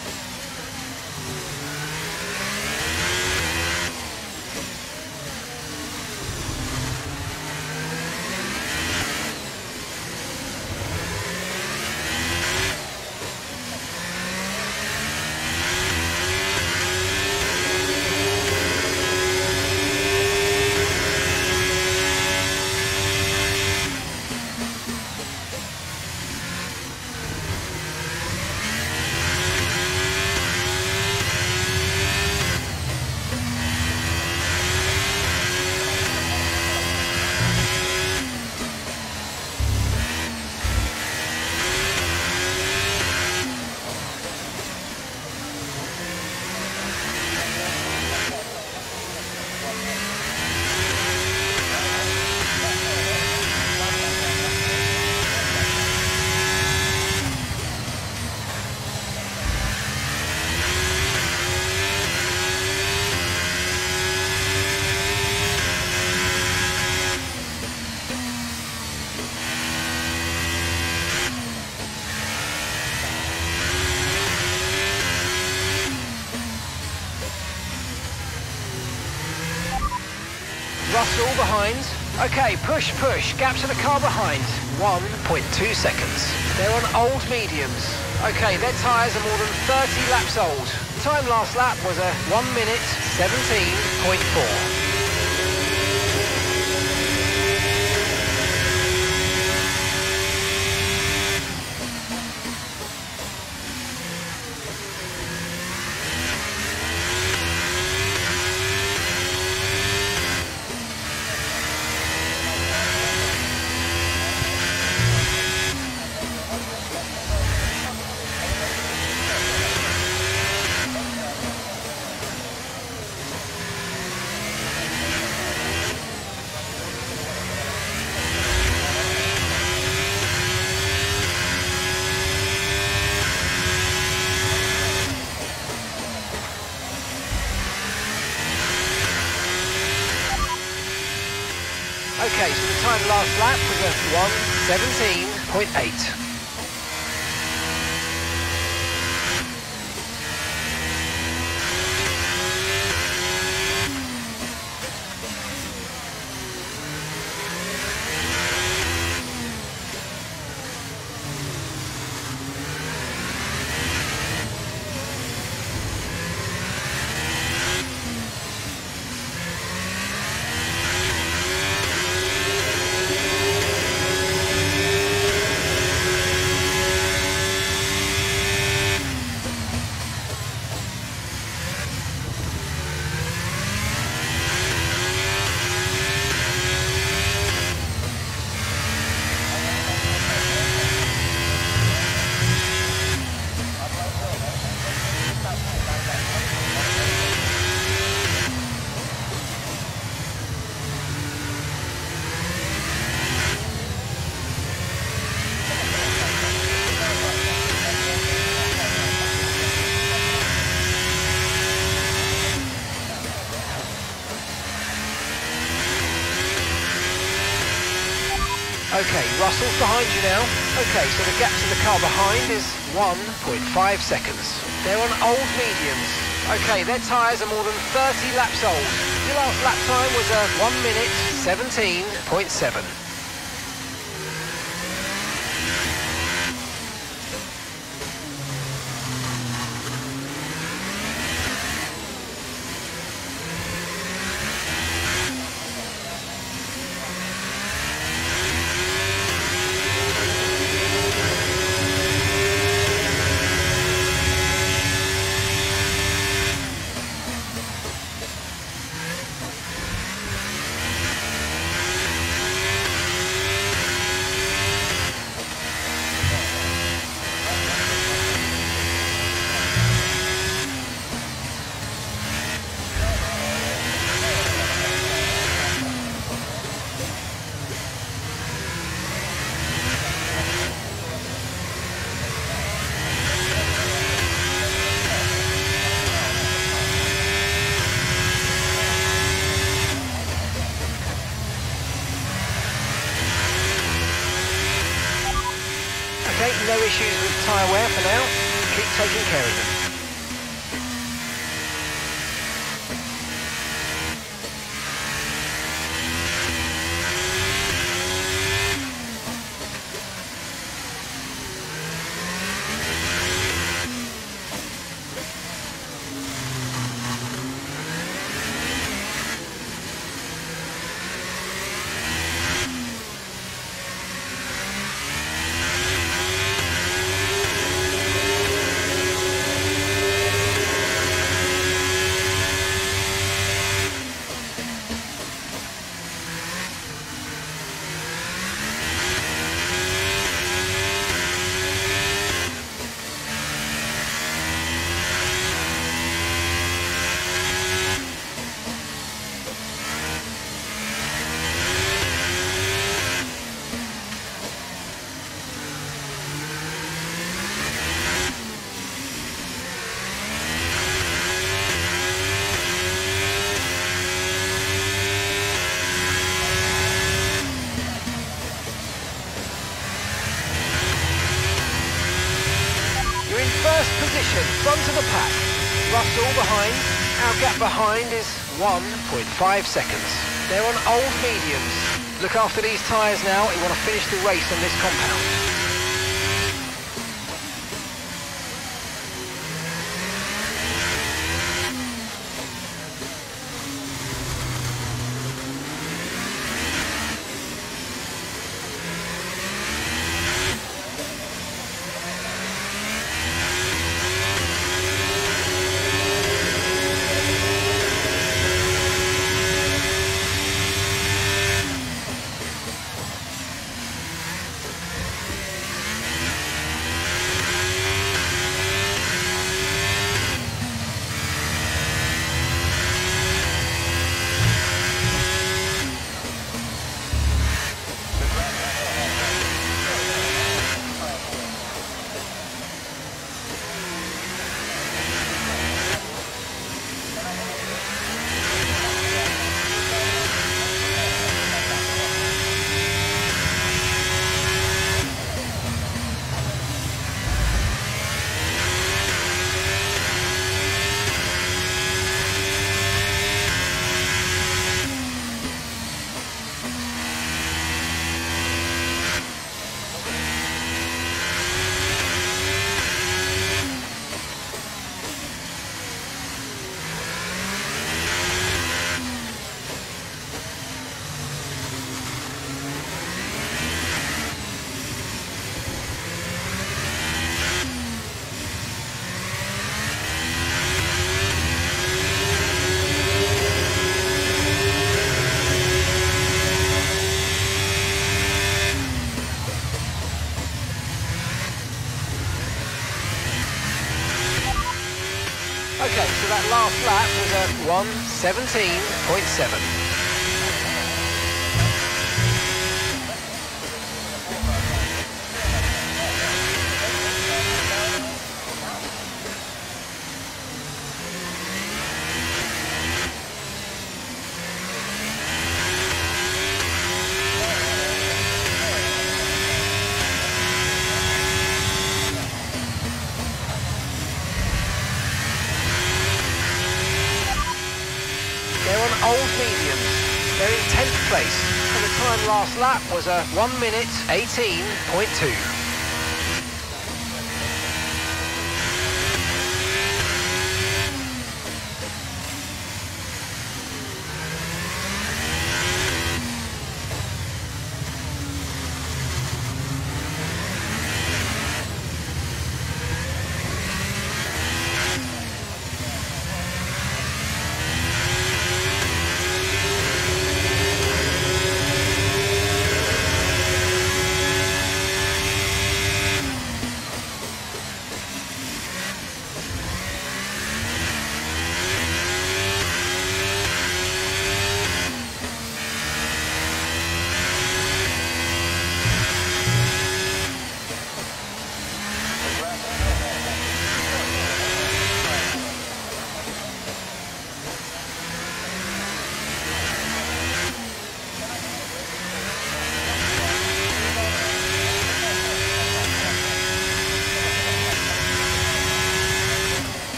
Russell behind. Okay, push, push. Gap to the car behind. one point two seconds. They're on old mediums. Okay, their tyres are more than thirty laps old. Time last lap was a one minute seventeen point four. Okay, so the time last lap was a one seventeen point eight. Okay, Russell's behind you now. Okay, so the gap to the car behind is one point five seconds. They're on old mediums. Okay, their tyres are more than thirty laps old. Your last lap time was a one minute seventeen point seven. no issues with tyre wear for now. Keep taking care of them. First position, front of the pack. Russell behind. Our gap behind is one point five seconds. They're on old mediums. Look after these tyres now. We want to finish the race on this compound. Okay, so that last lap was a one seventeen point seven. Old mediums. They're in tenth place, and the time last lap was a one minute eighteen point two.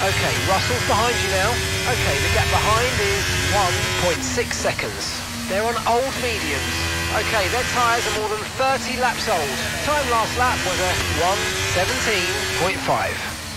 Okay, Russell's behind you now. Okay, the gap behind is one point six seconds. They're on old mediums. Okay, their tyres are more than thirty laps old. Time last lap was a one seventeen point five.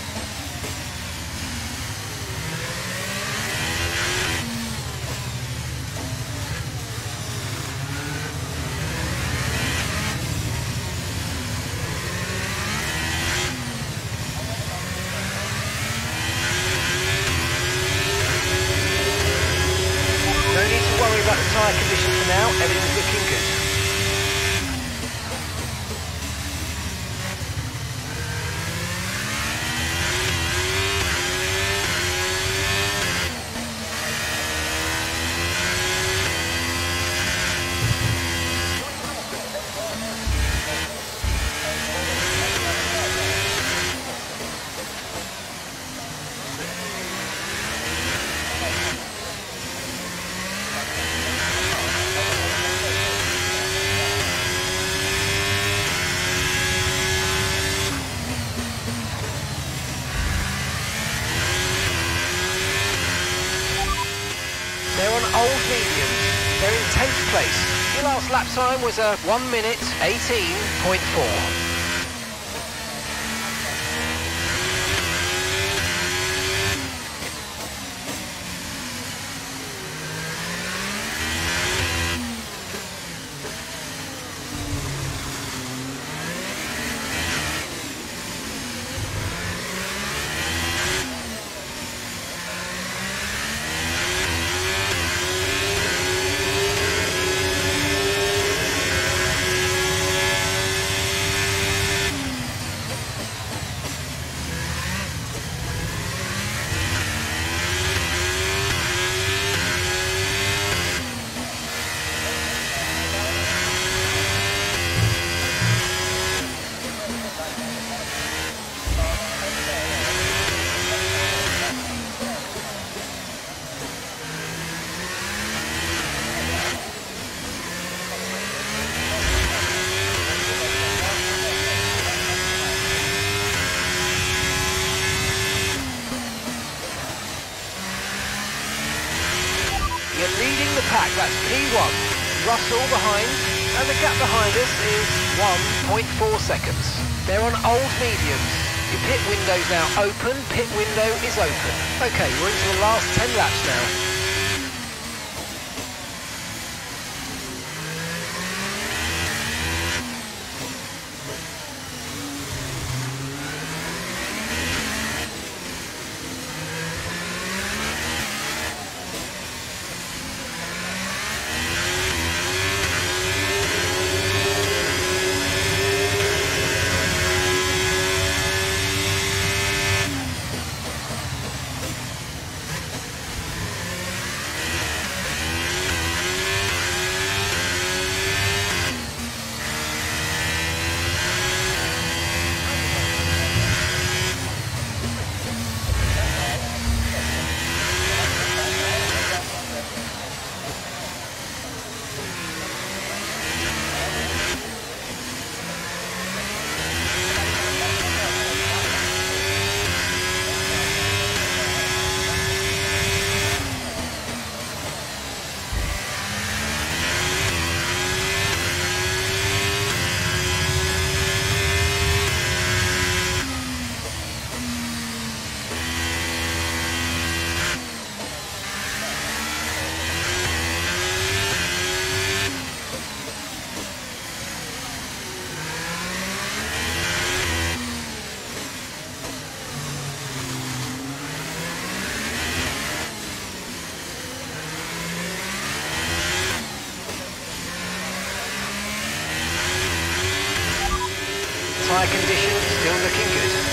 About the tyre condition for now, everything's looking good. They're on old mediums. They're in tenth place. Your last lap time was a one minute eighteen point four. You're leading the pack, that's P one. Russell behind, and the gap behind us is one point four seconds. They're on old mediums. Your pit window's now open, pit window is open. Okay, we're into the last ten laps now. Tyre condition still looking good.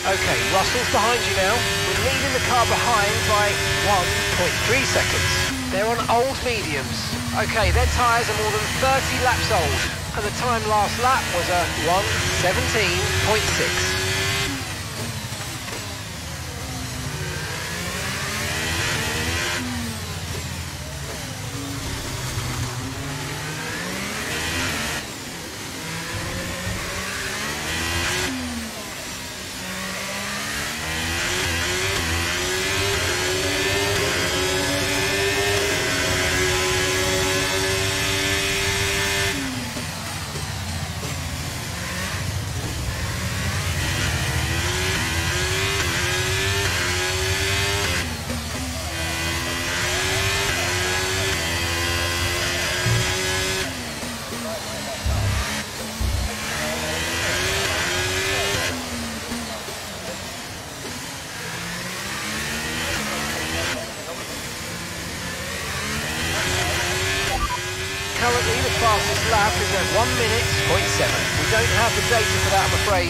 Okay, Russell's behind you now. We're leading the car behind by one point three seconds. They're on old mediums. Okay, their tyres are more than thirty laps old, and the time last lap was a one seventeen point six. Currently, the fastest lap is at one minute point seven. We don't have the data for that, I'm afraid.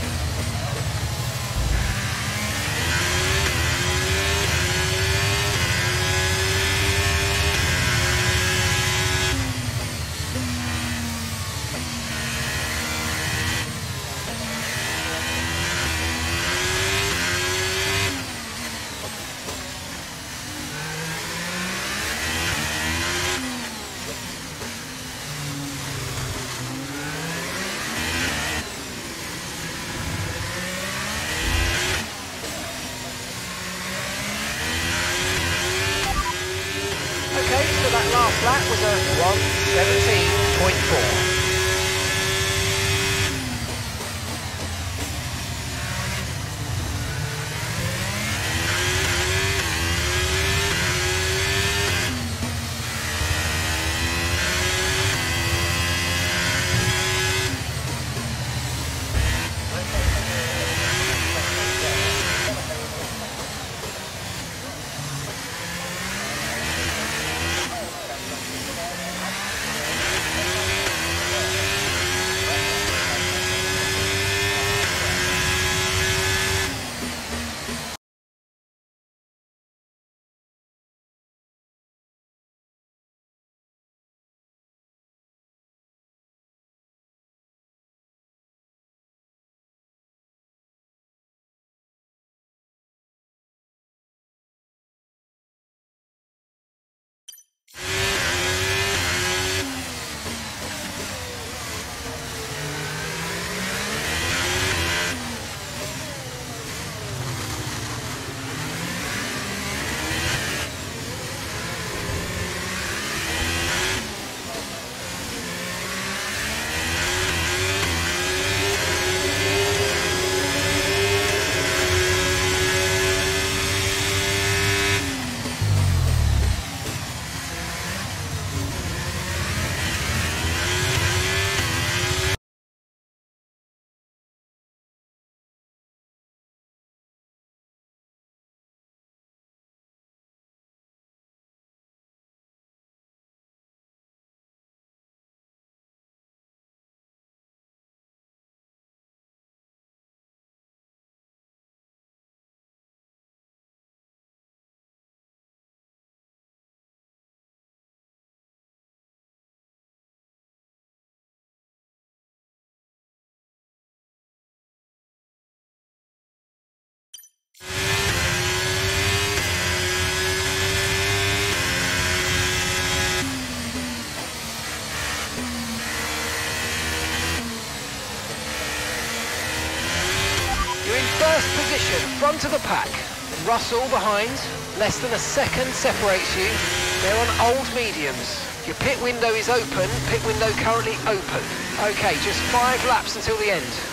Okay, so that last lap was a one seventeen point four. First position, front of the pack. Russell behind, less than a second separates you. They're on old mediums. Your pit window is open, pit window currently open. Okay, just five laps until the end.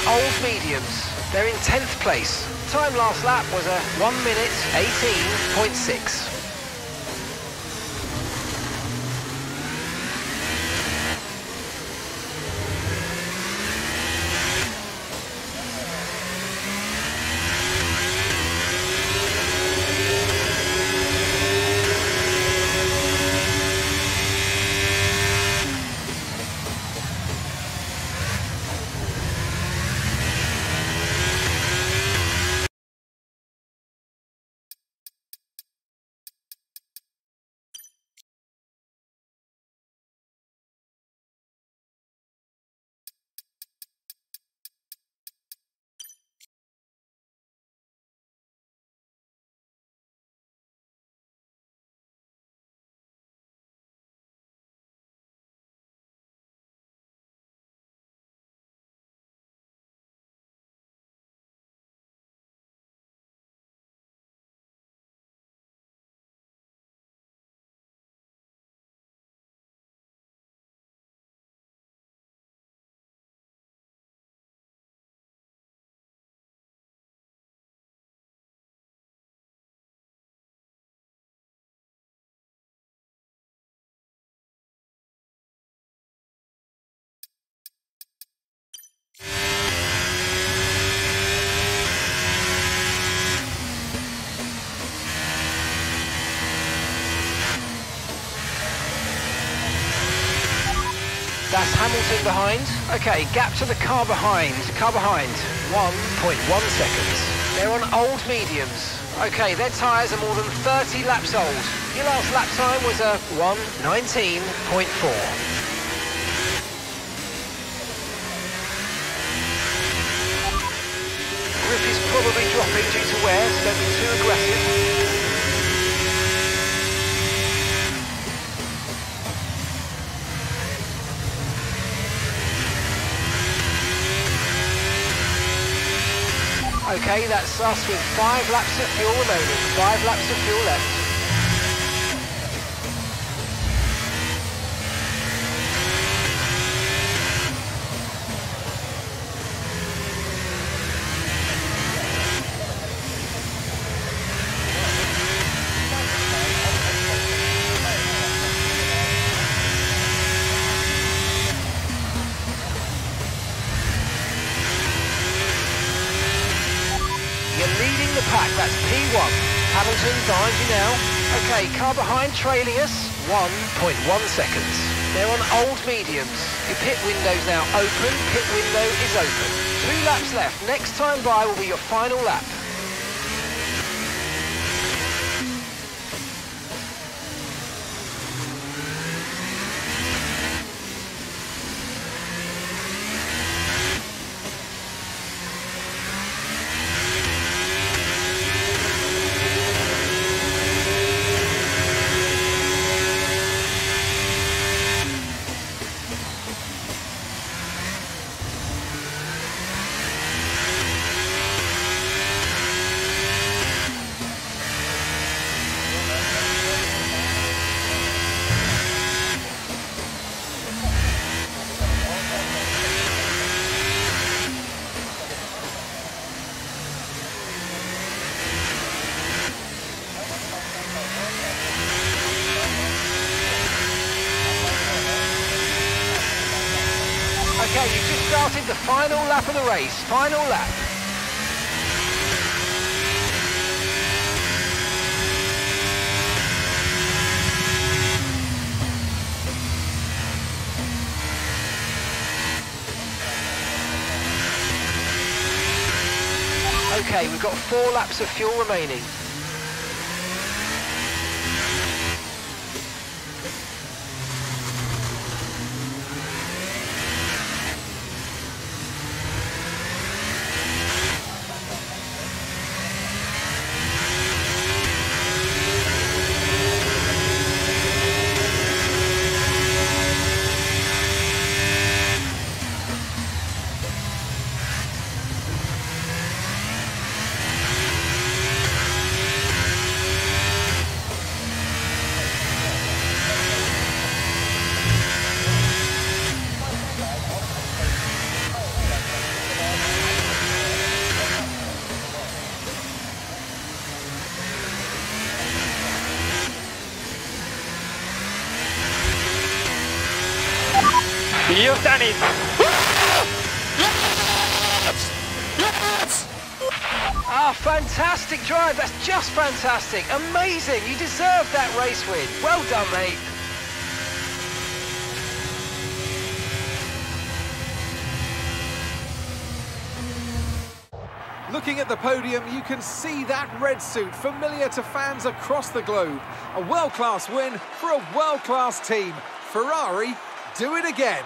old mediums. They're in tenth place. Time last lap was a one minute eighteen point six. That's Hamilton behind. Okay, gap to the car behind. Car behind, one point one seconds. They're on old mediums. Okay, their tyres are more than thirty laps old. Your last lap time was a one nineteen point four. Grip is probably dropping due to wear, so don't be too aggressive. Okay, that's us with five laps of fuel remaining. Five laps of fuel left. Pack, that's P one. Hamilton behind you now. Okay, car behind trailing us, one point one seconds. They're on old mediums. Your pit window's now open, pit window is open. Two laps left, next time by will be your final lap. Okay, you've just started the final lap of the race. Final lap. Okay, we've got four laps of fuel remaining. You've done it! Ah, fantastic drive. That's just fantastic. Amazing. You deserve that race win. Well done, mate. Looking at the podium, you can see that red suit familiar to fans across the globe. A world-class win for a world-class team. Ferrari do it again.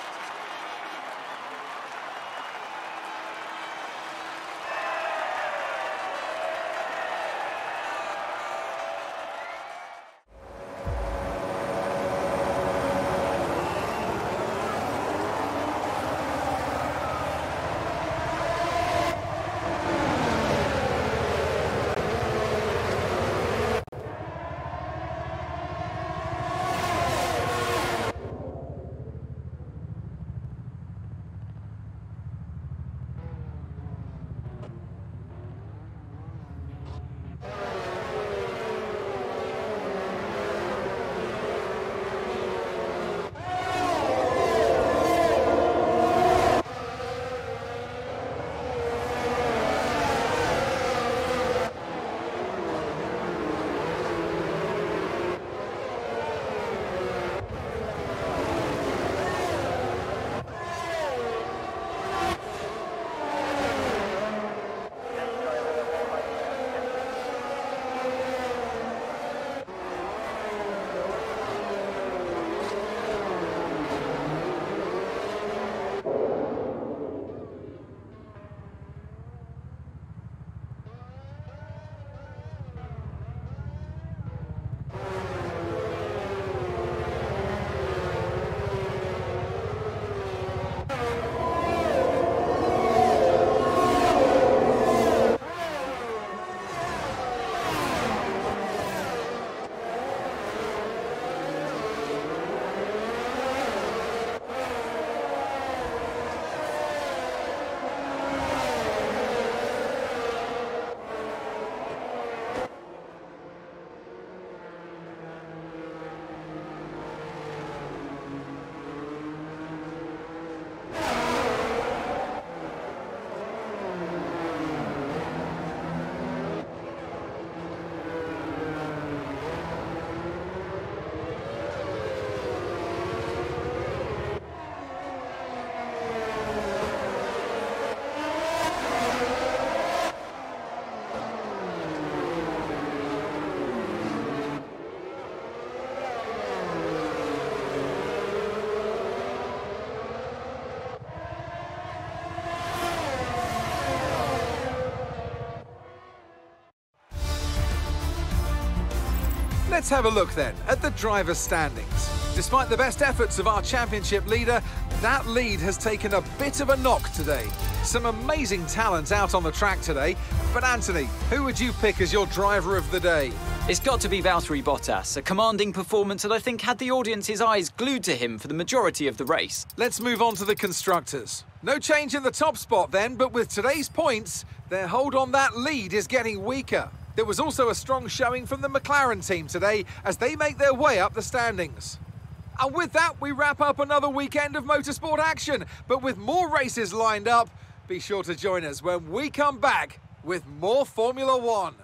Let's have a look then at the driver's standings. Despite the best efforts of our championship leader, that lead has taken a bit of a knock today. Some amazing talent out on the track today. But Anthony, who would you pick as your driver of the day? It's got to be Valtteri Bottas, a commanding performance that I think had the audience's eyes glued to him for the majority of the race. Let's move on to the constructors. No change in the top spot then, but with today's points, their hold on that lead is getting weaker. There was also a strong showing from the McLaren team today as they make their way up the standings. And with that, we wrap up another weekend of motorsport action. But with more races lined up, be sure to join us when we come back with more Formula One.